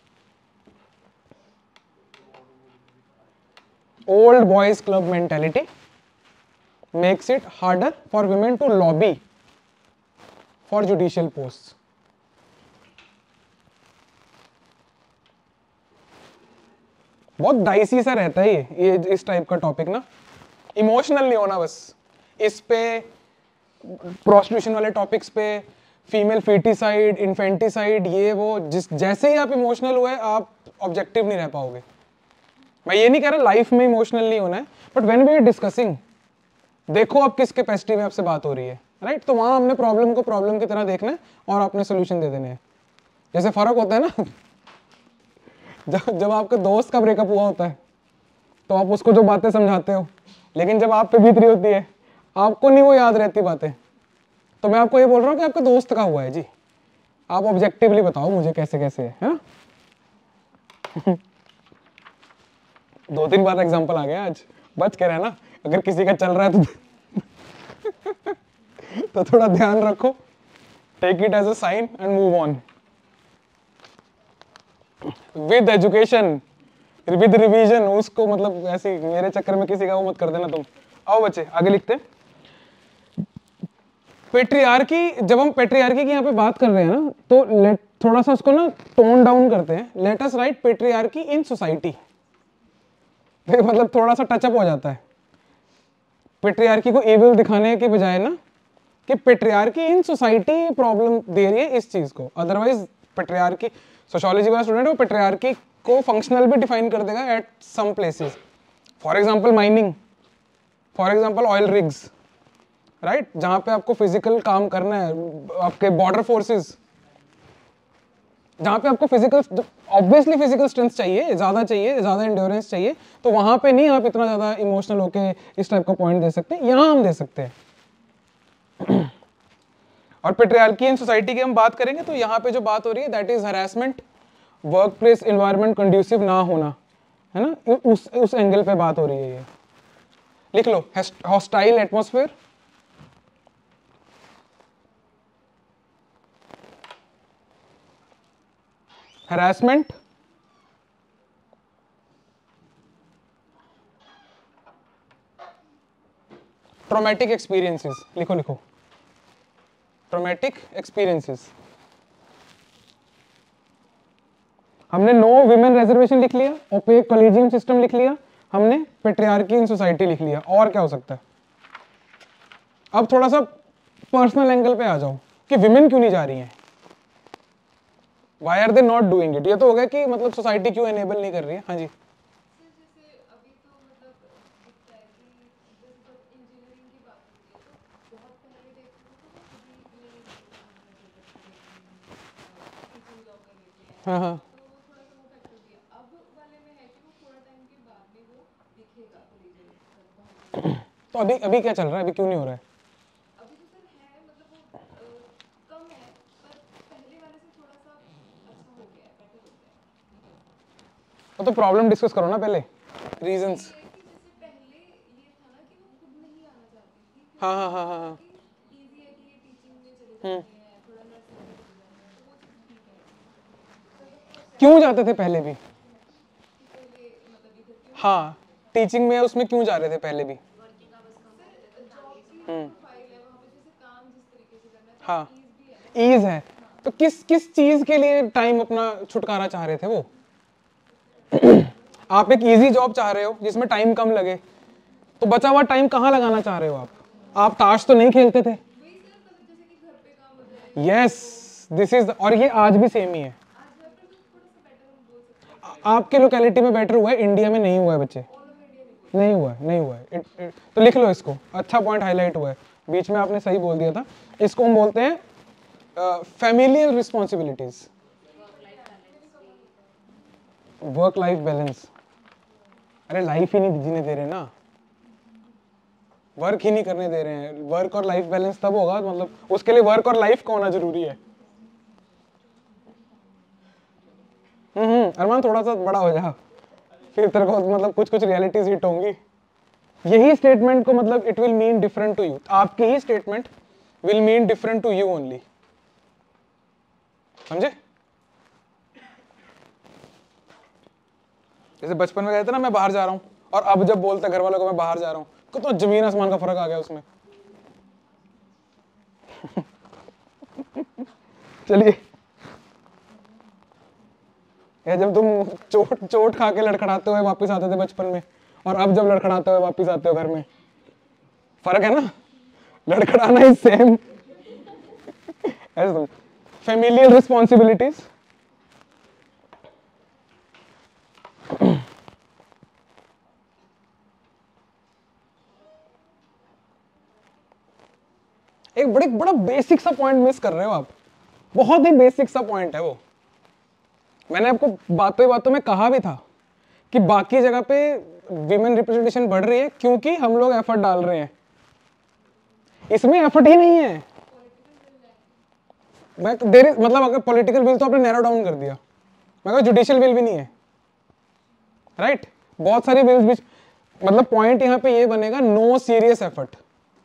Old boys club mentality makes it harder for women to lobby for judicial posts. बहुत डाइसी सा रहता है ये इस टाइप का टॉपिक ना, इमोशनल नहीं होना बस। इस पे प्रोस्टिट्यूशन वाले टॉपिक्स पे, फीमेल फीटिसाइड, इन्फेंटिसाइड, ये वो, जैसे ही आप इमोशनल हुए आप ऑब्जेक्टिव नहीं रह पाओगे। मैं ये नहीं कह रहा लाइफ में इमोशनल नहीं होना है, but when we are discussing, देखो आप किस कैपेसिटी में आपसे बात हो रही है, राइट। तो वहां हमने प्रॉब्लम को प्रॉब्लम की तरह देखना है और अपने सोल्यूशन दे देने हैं। जैसे फर्क होता है ना जब आपके दोस्त का ब्रेकअप हुआ होता है तो आप उसको जो बातें समझाते हो, लेकिन जब आप पे बीत रही होती है आपको नहीं वो याद रहती बातें। तो मैं आपको ये बोल रहा हूँ कि आपके दोस्त का हुआ है जी, आप ऑब्जेक्टिवली बताओ मुझे कैसे कैसे है ना। 2-3 बार एग्जांपल आ गया आज, बच के रहना अगर किसी का चल रहा है तो थोड़ा ध्यान रखो, take it as a sign and move on with education, with revision. उसको मतलब ऐसे मेरे चक्कर में किसी का वो मत कर देना तुम। आओ बच्चे आगे लिखते हैं। पेट्रियार्की, जब हम पेट्रियार्की की यहाँ पे बात कर रहे हैं ना तो थोड़ा सा उसको ना टोन डाउन करते हैं। Let us write patriarchy in society, मतलब थोड़ा सा टचअप हो जाता है। पेट्रियार्की को एविल दिखाने के बजाय ना कि पेट्रियार्की इन सोसाइटी प्रॉब्लम दे रही है इस चीज को। अदरवाइज पेट्रियार्की, सोशियोलॉजी वाला स्टूडेंट वो पेट्रियार्की को फंक्शनल भी डिफाइन कर देगा at some places. For example mining, for example oil rigs, right, जहां पे आपको फिजिकल काम करना है, आपके बॉर्डर फोर्सेस, जहां पे आपको फिजिकल, ऑब्वियसली फिजिकल स्ट्रेंथ चाहिए, ज्यादा एंड्योरेंस चाहिए, तो वहां पे नहीं आप इतना ज्यादा इमोशनल होके इस टाइप का पॉइंट दे सकते हैं, यहां हम दे सकते हैं। और पेट्रियार्की इन सोसाइटी की हम बात करेंगे तो यहाँ पे जो बात हो रही है that is harassment, work place environment conducive ना होना, है ना, उस एंगल पे बात हो रही है। ये लिख लो, hostile atmosphere, harassment, traumatic experiences, लिखो ट्रॉमेटिक एक्सपीरियंसेस। हमने नो विमेन रिजर्वेशन लिख लिया, ओपेक कॉलेजियम सिस्टम लिख लिया, हमने पेट्रियार्की इन सोसाइटी लिख लिया, और क्या हो सकता है। अब थोड़ा सा पर्सनल एंगल पे आ जाओ कि विमेन क्यों नहीं जा रही हैं, why are they not doing it. ये तो हो गया कि मतलब सोसाइटी क्यों एनेबल नहीं कर रही है। हाँ जी, जैसे अभी तो मतलब दिखता है कि जैसे जब इंजीनियरिंग की बात होती है तो बहुत पहले देखते थे तो वो कभी नहीं टीचिंग जॉब कर लेते हैं, हाँ हाँ, तो वो थोड़ा सा वो फैक्टर भी है। अब वाले में है कि वो थोड़ा टाइम के बाद में वो दिखेगा कॉलेज। तो अभी क्या चल रहा है, अभी क्यों नहीं हो रहा है। अभी तो सर है मतलब वो कम है, पर पहले वाले से थोड़ा सा अच्छा हो गया है, बेटर हो गया है। तो प्रॉब्लम डिस्कस करो ना पहले, रीजंस। ये है कि जैसे पहले ये था ना कि वो खुद नहीं आना चाहती थी, हाँ हाँ हाँ हाँ, कि इजी है कि ये टीचिंग में चले जाते हैं, थोड़ा नर्सिंग में चले जाते हैं, तो वो चीज़ ठीक है। सर ऑफ कोर्स क्यों जाते थे पहले भी। कि पहले मतलब इधर क्यों हाँ, टीचिंग में उसमें क्यों जा रहे थे पहले भी। जॉब की प्रोफाइल है वहाँ पे, जैसे काम जिस तरीके से करना है, हाँ, ईज भी है ना। ईज है, तो किस किस चीज के लिए टाइम अपना छुटकारा चाह रहे थे वो। आप एक इजी जॉब चाह रहे हो जिसमें टाइम कम लगे, तो बचा हुआ टाइम कहाँ लगाना चाह रहे हो आप ताश तो नहीं खेलते थे। वही सर, मतलब जैसे कि घर पे काम हो जाए, यस, दिस इज, और ये आज भी सेम ही है। आज यहाँ पे तो थोड़ा सा बेटर हम बोल सकते हैं, आपके लोकेलिटी में बेटर हुआ है, इंडिया में नहीं हुआ है बच्चे, ऑल ओवर इंडिया नहीं। नहीं हुआ है। तो लिख लो इसको, अच्छा पॉइंट हाईलाइट हुआ है, बीच में आपने सही बोल दिया था। इसको हम बोलते हैं familial responsibilities, work life balance. अरे लाइफ ही नहीं जीने दे रहे ना, वर्क ही नहीं करने दे रहे हैं। वर्क और लाइफ बैलेंस तब होगा, मतलब उसके लिए वर्क और लाइफ का होना जरूरी है। अरमान थोड़ा सा बड़ा हो जा, फिर तेरे को मतलब कुछ कुछ रियलिटीज हिट होंगी। यही स्टेटमेंट को मतलब it will mean different to you, आपकी ही statement will mean different to you only, समझे। जैसे बचपन में कहते ना मैं बाहर जा रहा हूँ, और अब जब बोलते घर वालों को मैं बाहर जा रहा हूँ, कितना तो जमीन आसमान का फर्क आ गया उसमें। चलिए, ये जब तुम चोट खा के लड़खड़ाते हुए वापस आते थे बचपन में, और अब जब लड़खड़ाते हुए वापस आते हो घर में, फर्क है ना, लड़खड़ाना इज सेम। फैमिलियल रिस्पॉन्सिबिलिटीज, एक बड़ा बेसिक सा पॉइंट मिस कर रहे हो आप, बहुत ही बेसिक सा पॉइंट है वो। मैंने आपको बातों बातों में कहा भी था कि बाकी जगह पे विमेन रिप्रेजेंटेशन बढ़ रही है क्योंकि हम लोग एफर्ट डाल रहे हैं, इसमें एफर्ट ही नहीं है। मैं मतलब अगर पॉलिटिकल विल तो आपने नैरो डाउन कर दिया, मगर जुडिशियल विल भी नहीं है, राइट? बहुत सारी विल्स भी, मतलब पॉइंट यहाँ पे ये बनेगा, नो सीरियस एफर्ट,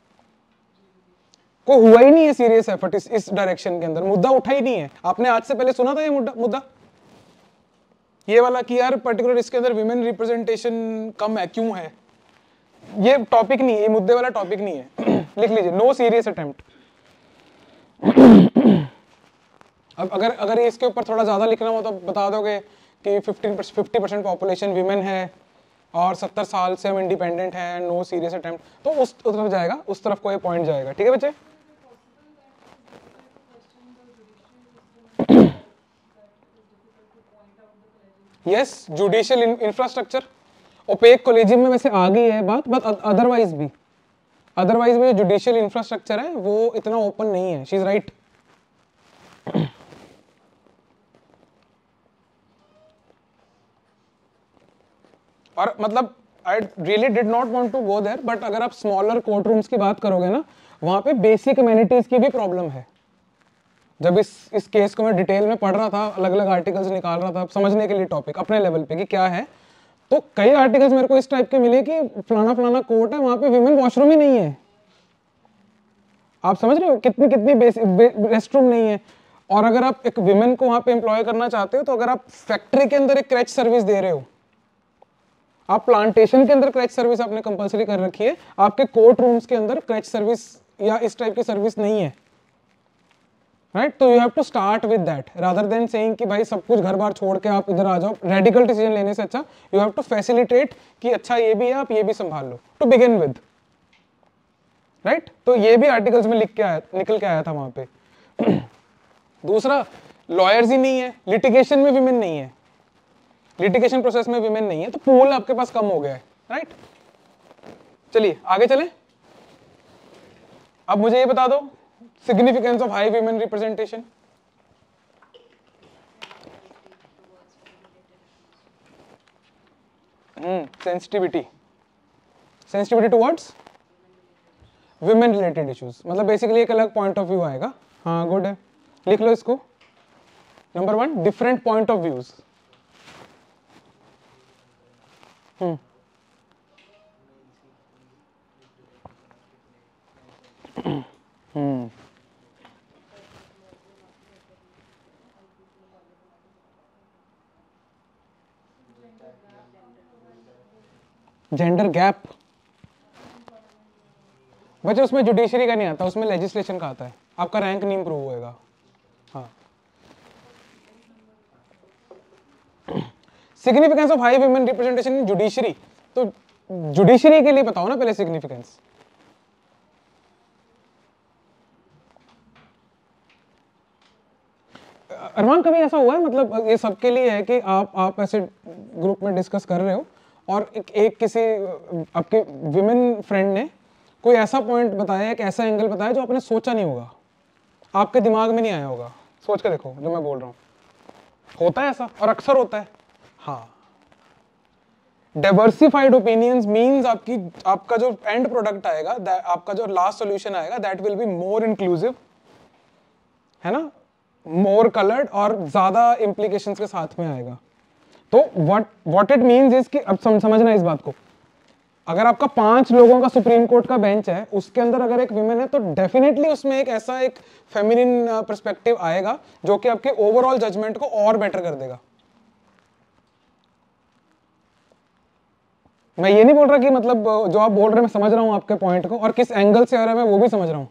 को हुआ ही नहीं है सीरियस एफर्ट इस डायरेक्शन के अंदर, मुद्दा उठा ही नहीं है। आपने आज से पहले सुना था ये मुद्दा ये वाला कि यार पर्टिकुलर इसके अंदर विमेन रिप्रेजेंटेशन कम है, क्यों है? ये टॉपिक नहीं है, ये मुद्दे वाला टॉपिक नहीं है। लिख लीजिए, नो सीरियस अटेम्प्ट। अब अगर इसके ऊपर थोड़ा ज्यादा लिखना हो तो बता दोगे कि 50% पॉपुलेशन विमेन है और 70 साल से हम इंडिपेंडेंट हैं, नो सीरियस अटेम्प्ट, तो उस तरफ जाएगा, उस तरफ को ये पॉइंट जाएगा। ठीक है बच्चे? Yes, judicial infrastructure, opaque collegium में वैसे आ गई है बात, बट अदरवाइज भी जुडिशियल इंफ्रास्ट्रक्चर है वो इतना ओपन नहीं है। She is right. और मतलब I really did not want to go there, but अगर आप स्मॉलर कोर्ट रूम्स की बात करोगे ना, वहां पे बेसिक एमेनिटीज की भी प्रॉब्लम है। जब इस केस को मैं डिटेल में पढ़ रहा था, अलग अलग आर्टिकल्स निकाल रहा था समझने के लिए टॉपिक अपने लेवल पे कि क्या है, तो कई आर्टिकल्स मेरे को इस टाइप के मिले कि फलाना फलाना कोर्ट है, वहां पे विमेन वॉशरूम ही नहीं है। आप समझ रहे हो कितनी बेसिक रेस्टरूम नहीं है। और अगर आप एक विमेन को वहां पे एम्प्लॉय करना चाहते हो, तो अगर आप फैक्ट्री के अंदर एक क्रैच सर्विस दे रहे हो, आप प्लांटेशन के अंदर क्रैच सर्विस आपने कंपलसरी कर रखी है, आपके कोर्ट रूम्स के अंदर क्रैच सर्विस या इस टाइप की सर्विस नहीं है, राइट? तो you have to start with that rather than saying कि भाई सब कुछ घर बार छोड़ के आप इधर आ जाओ। रेडिकल डिसीजन लेने से अच्छा यू हैव टू फैसिलिटेट कि अच्छा ये भी है, आप ये भी संभाल लो टू बिगिन विद, राइट? तो ये भी आर्टिकल्स में निकल के आया था वहां पे। दूसरा, लॉयर्स ही नहीं है, लिटिगेशन में विमेन नहीं है, लिटिगेशन प्रोसेस में विमेन नहीं है, तो पूल आपके पास कम हो गया है, राइट? चलिए आगे चलें। अब मुझे ये बता दो, significance of high women representation. Sensitivity towards women related issues, मतलब बेसिकली एक अलग पॉइंट ऑफ व्यू आएगा। हाँ गुड है, लिख लो इसको। Number 1, different point of views. Gender gap बच्चे, उसमें जुडिशरी का नहीं आता, उसमें लेजिस्लेशन का आता है, आपका रैंक नहीं इंप्रूव होएगा। हाँ, significance of high women representation in judiciary, तो जुडिशरी के लिए बताओ ना पहले सिग्निफिकेंस। अरमान कभी ऐसा हुआ है, मतलब ये सबके लिए है कि आप ऐसे ग्रुप में डिस्कस कर रहे हो और एक किसी आपके विमेन फ्रेंड ने कोई ऐसा पॉइंट बताया, एक ऐसा एंगल बताया जो आपने सोचा नहीं होगा, आपके दिमाग में नहीं आया होगा, सोच के देखो जो मैं बोल रहा हूँ, होता है ऐसा और अक्सर होता है। हाँ, डाइवर्सिफाइड ओपिनियंस मींस आपका जो एंड प्रोडक्ट आएगा, आपका जो लास्ट सॉल्यूशन आएगा, that will be more inclusive, है ना, मोर कलर्ड और ज्यादा इंप्लीकेशंस के साथ में आएगा। तो व्हाट इट मींस इज कि अब समझना इस बात को, अगर आपका 5 लोगों का सुप्रीम कोर्ट का बेंच है, उसके अंदर अगर एक विमेन है, तो डेफिनेटली उसमें एक ऐसा एक फेमिनिन पर्सपेक्टिव आएगा जो कि आपके ओवरऑल जजमेंट को और बेटर कर देगा। मैं ये नहीं बोल रहा कि मतलब जो आप बोल रहे हैं मैं समझ रहा हूं आपके पॉइंट को, और किस एंगल से आ रहा है मैं वो भी समझ रहा हूं,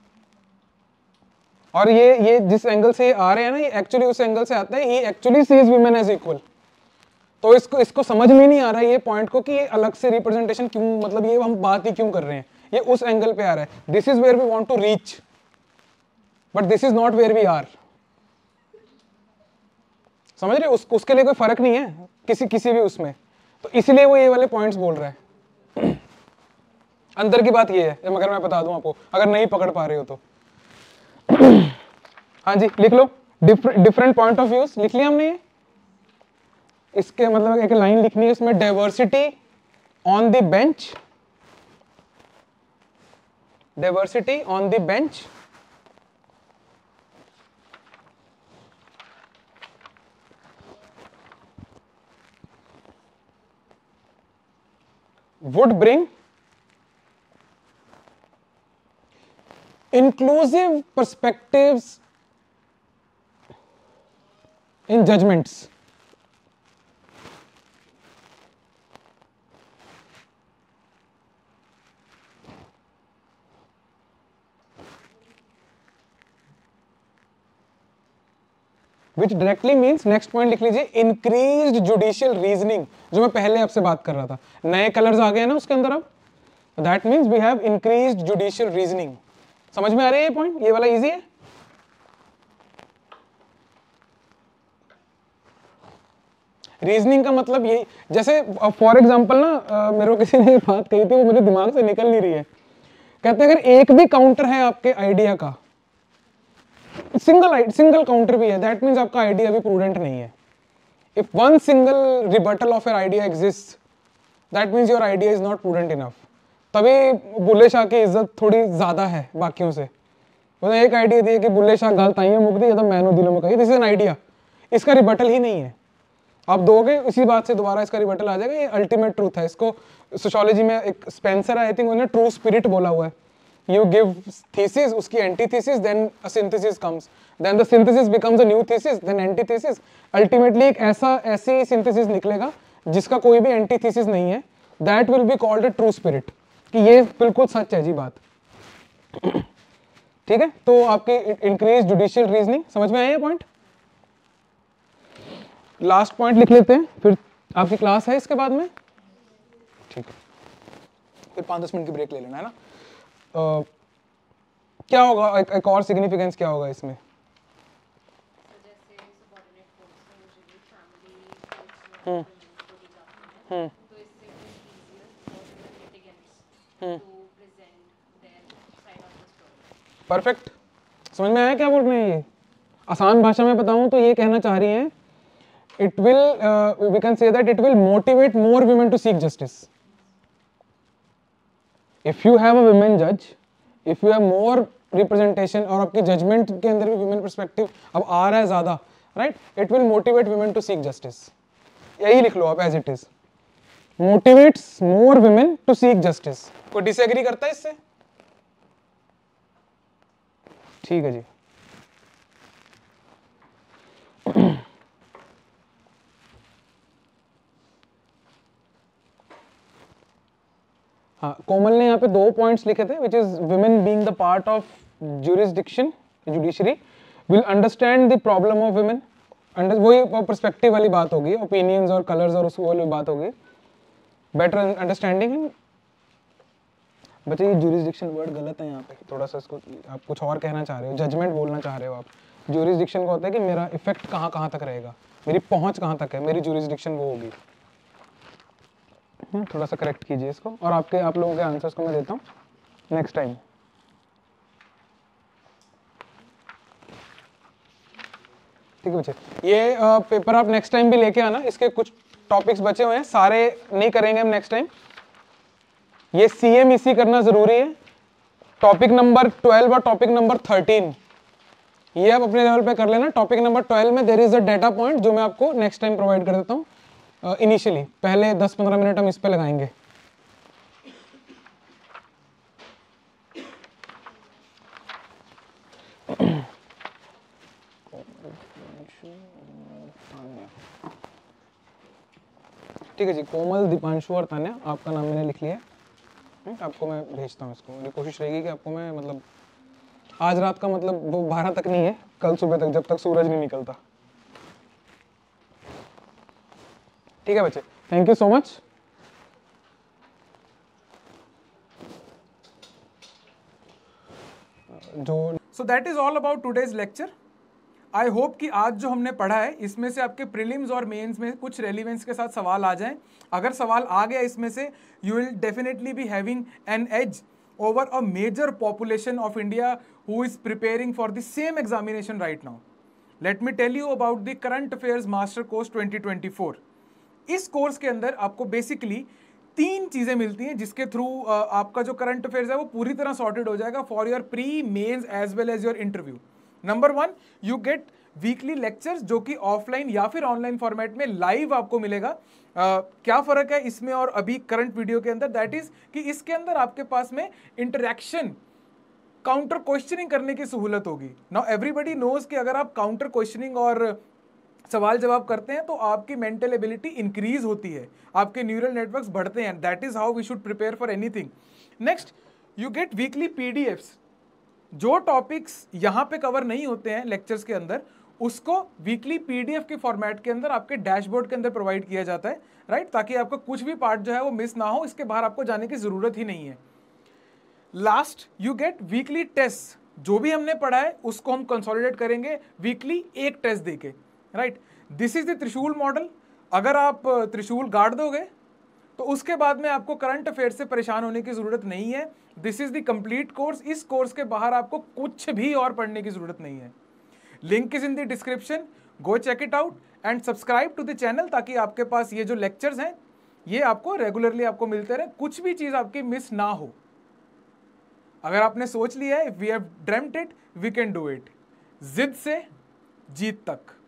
और ये जिस एंगल से आ रहे हैं ना, ये एक्चुअली उस एंगल से आता है, ये actually sees women as equal. तो इसको समझ में नहीं आ रहा है ये पॉइंट को कि ये अलग से रिप्रेजेंटेशन क्यों, मतलब ये हम बात ही क्यों कर रहे हैं, ये उस एंगल पे आ रहा है। This is where we want to reach, but this is not where we are. समझ रहे हो, उसके लिए कोई फर्क नहीं है किसी भी उसमें, तो इसीलिए वो ये वाले पॉइंट्स बोल रहा है। अंदर की बात ये है, अगर मैं बता दूं आपको, अगर नहीं पकड़ पा रहे हो तो। हाँ जी लिख लो, डिफरेंट पॉइंट ऑफ व्यूज लिख लिया हमने ये। इसके मतलब एक लाइन लिखनी है इसमें, diversity on the bench, diversity on the bench would bring inclusive perspectives in judgments. Which directly means, next point लिख लीजिए, increased judicial reasoning, जो मैं पहले आपसे बात कर रहा था, नए कलर्स आ गए हैं ना उसके अंदर अब, that means we have increased judicial reasoning. समझ में आ रही है ये पॉइंट? ये वाला इजी है? रीजनिंग का मतलब ये, जैसे फॉर एग्जांपल ना मेरे को किसी ने बात कही थी, वो मेरे दिमाग से निकल नहीं रही है। कहते हैं अगर एक भी काउंटर है आपके आइडिया का, सिंगल काउंटर भी है, दैट मीन्स आपका आइडिया भी प्रूडेंट नहीं है। If one single rebuttal of your idea exist, that means your idea is not prudent enough. तभी बुल्ले शाह की इज्जत थोड़ी ज्यादा है बाकियों से। उन्होंने एक आइडिया दी कि बुल्ले शाह गलत आई है मुक्ति, या तो मैनो दिलों में कही, दिस इज एन आइडिया, इसका रिबटल ही नहीं है। आप दोगे इसी बात से दोबारा इसका रिबटल आ जाएगा, ये अल्टीमेट ट्रूथ है। इसको सोशियोलॉजी में एक स्पेंसर है, आई थिंक उन्होंने ट्रू स्पिरिट बोला हुआ है। You give thesis, उसकी antithesis, then a synthesis comes, then the synthesis becomes a new thesis, then antithesis. Ultimately एक ऐसी synthesis निकलेगा जिसका कोई भी antithesis नहीं है, that will be called a true spirit, कि ये बिल्कुल सच है जी बात। ठीक है, तो आपकी increased judicial reasoning समझ में आया ये पॉइंट? लास्ट पॉइंट लिख लेते हैं, फिर आपकी क्लास है इसके बाद में, ठीक है, फिर 5-10 मिनट की ब्रेक ले लेना है ना। क्या होगा एक और सिग्निफिकेंस क्या होगा इसमें? परफेक्ट, समझ में आया क्या बोल रहे हैं ये? आसान भाषा में बताऊं तो ये कहना चाह रही हैं, it will we can say that it will motivate more women to seek justice. If you have a women judge, if you have more representation, और आपकी जजमेंट के अंदर भी women perspective अब आ रहा है ज्यादा, right? It will motivate women to seek justice. यही लिख लो आप as it is. Motivates more women to seek justice. कोई disagree करता है इससे? ठीक है जी। हाँ, कोमल ने यहाँ पे 2 पॉइंट्स लिखे थे, which is women being the part of jurisdiction, judiciary, will understand the problem of women. वही पर्सपेक्टिव वाली बात होगी, ओपिनियंस और कलर्स और उस वाली बात होगी, बेटर अंडरस्टैंडिंग। बच्चे ये jurisdiction वर्ड गलत है यहाँ पे, थोड़ा सा इसको आप कुछ और कहना चाह रहे हो, जजमेंट बोलना चाह रहे हो आप। jurisdiction का होता है कि मेरा इफेक्ट कहाँ तक रहेगा, मेरी पहुँच कहाँ तक है, मेरी jurisdiction वो होगी। थोड़ा सा करेक्ट कीजिए इसको, और आप लोगों के आंसर्स को मैं देता हूँ नेक्स्ट टाइम। ठीक है बच्चे, ये पेपर आप नेक्स्ट टाइम भी लेके आना, इसके कुछ टॉपिक्स बचे हुए हैं, सारे नहीं करेंगे हम नेक्स्ट टाइम। ये CMEC करना जरूरी है, टॉपिक नंबर 12 और टॉपिक नंबर 13 ये आप अपने लेवल पे कर लेना। टॉपिक नंबर 12 में there is a data point जो मैं आपको नेक्स्ट टाइम प्रोवाइड कर देता हूँ। इनिशियली पहले 10-15 मिनट हम इस पे लगाएंगे। ठीक है जी, कोमल, दीपांशु और तान्या, आपका नाम मैंने लिख लिया है, आपको मैं भेजता हूँ इसको। मेरी कोशिश रहेगी कि आपको मैं मतलब आज रात का मतलब वो 12 तक नहीं है, कल सुबह तक, जब तक सूरज नहीं निकलता। ठीक है बच्चे, thank you so much. So that is all about today's lecture. I hope कि आज जो हमने पढ़ा है इसमें से आपके प्रीलिम्स और मेंस में कुछ रेलिवेंस के साथ सवाल आ जाएं। अगर सवाल आ गया इसमें से, you will definitely be having an edge over a major population of India who is preparing for the same examination right now. Let me tell you about the Current Affairs Master Course 2024. इस course के अंदर आपको basically 3 चीजें मिलती हैं जिसके through आपका जो करंट अफेयर्स है वो पूरी तरह सॉर्टेड हो जाएगा for your pre, mains as well as your interview. Number 1, you get weekly lectures जो कि ऑफलाइन या फिर ऑनलाइन फॉर्मेट में लाइव आपको मिलेगा। क्या फर्क है इसमें और अभी करंट वीडियो के अंदर, दैट इज कि इसके अंदर आपके पास में इंटरेक्शन, काउंटर क्वेश्चनिंग करने की सहूलत होगी। नाउ एवरीबडी नोज कि अगर आप काउंटर क्वेश्चनिंग और सवाल जवाब करते हैं तो आपकी मेंटल एबिलिटी इंक्रीज होती है, आपके न्यूरल नेटवर्क्स बढ़ते हैं। That is how we should prepare for anything. Next, you get weekly PDFs. जो टॉपिक्स यहाँ पे कवर नहीं होते हैं लेक्चर्स के अंदर, उसको वीकली पीडीएफ के फॉर्मेट के अंदर आपके डैशबोर्ड के अंदर प्रोवाइड किया जाता है, राइट, ताकि आपका कुछ भी पार्ट जो है वो मिस ना हो, इसके बाहर आपको जाने की जरूरत ही नहीं है। Last, you get weekly test. जो भी हमने पढ़ा है उसको हम कंसोलिडेट करेंगे वीकली एक टेस्ट देके, right. This is the Trishul model. अगर आप त्रिशूल गाड़ दोगे तो उसके बाद में आपको करंट अफेयर से परेशान होने की जरूरत नहीं है। This is the complete course. इस कोर्स के बाहर आपको कुछ भी और पढ़ने की जरूरत नहीं है। Link is in the description, go check it out and subscribe to the channel, ताकि आपके पास ये जो लेक्चर्स हैं ये आपको रेगुलरली आपको मिलते रहे, कुछ भी चीज आपकी मिस ना हो। अगर आपने सोच लिया है, we have dreamed it, we can do it. जिद से जीत तक।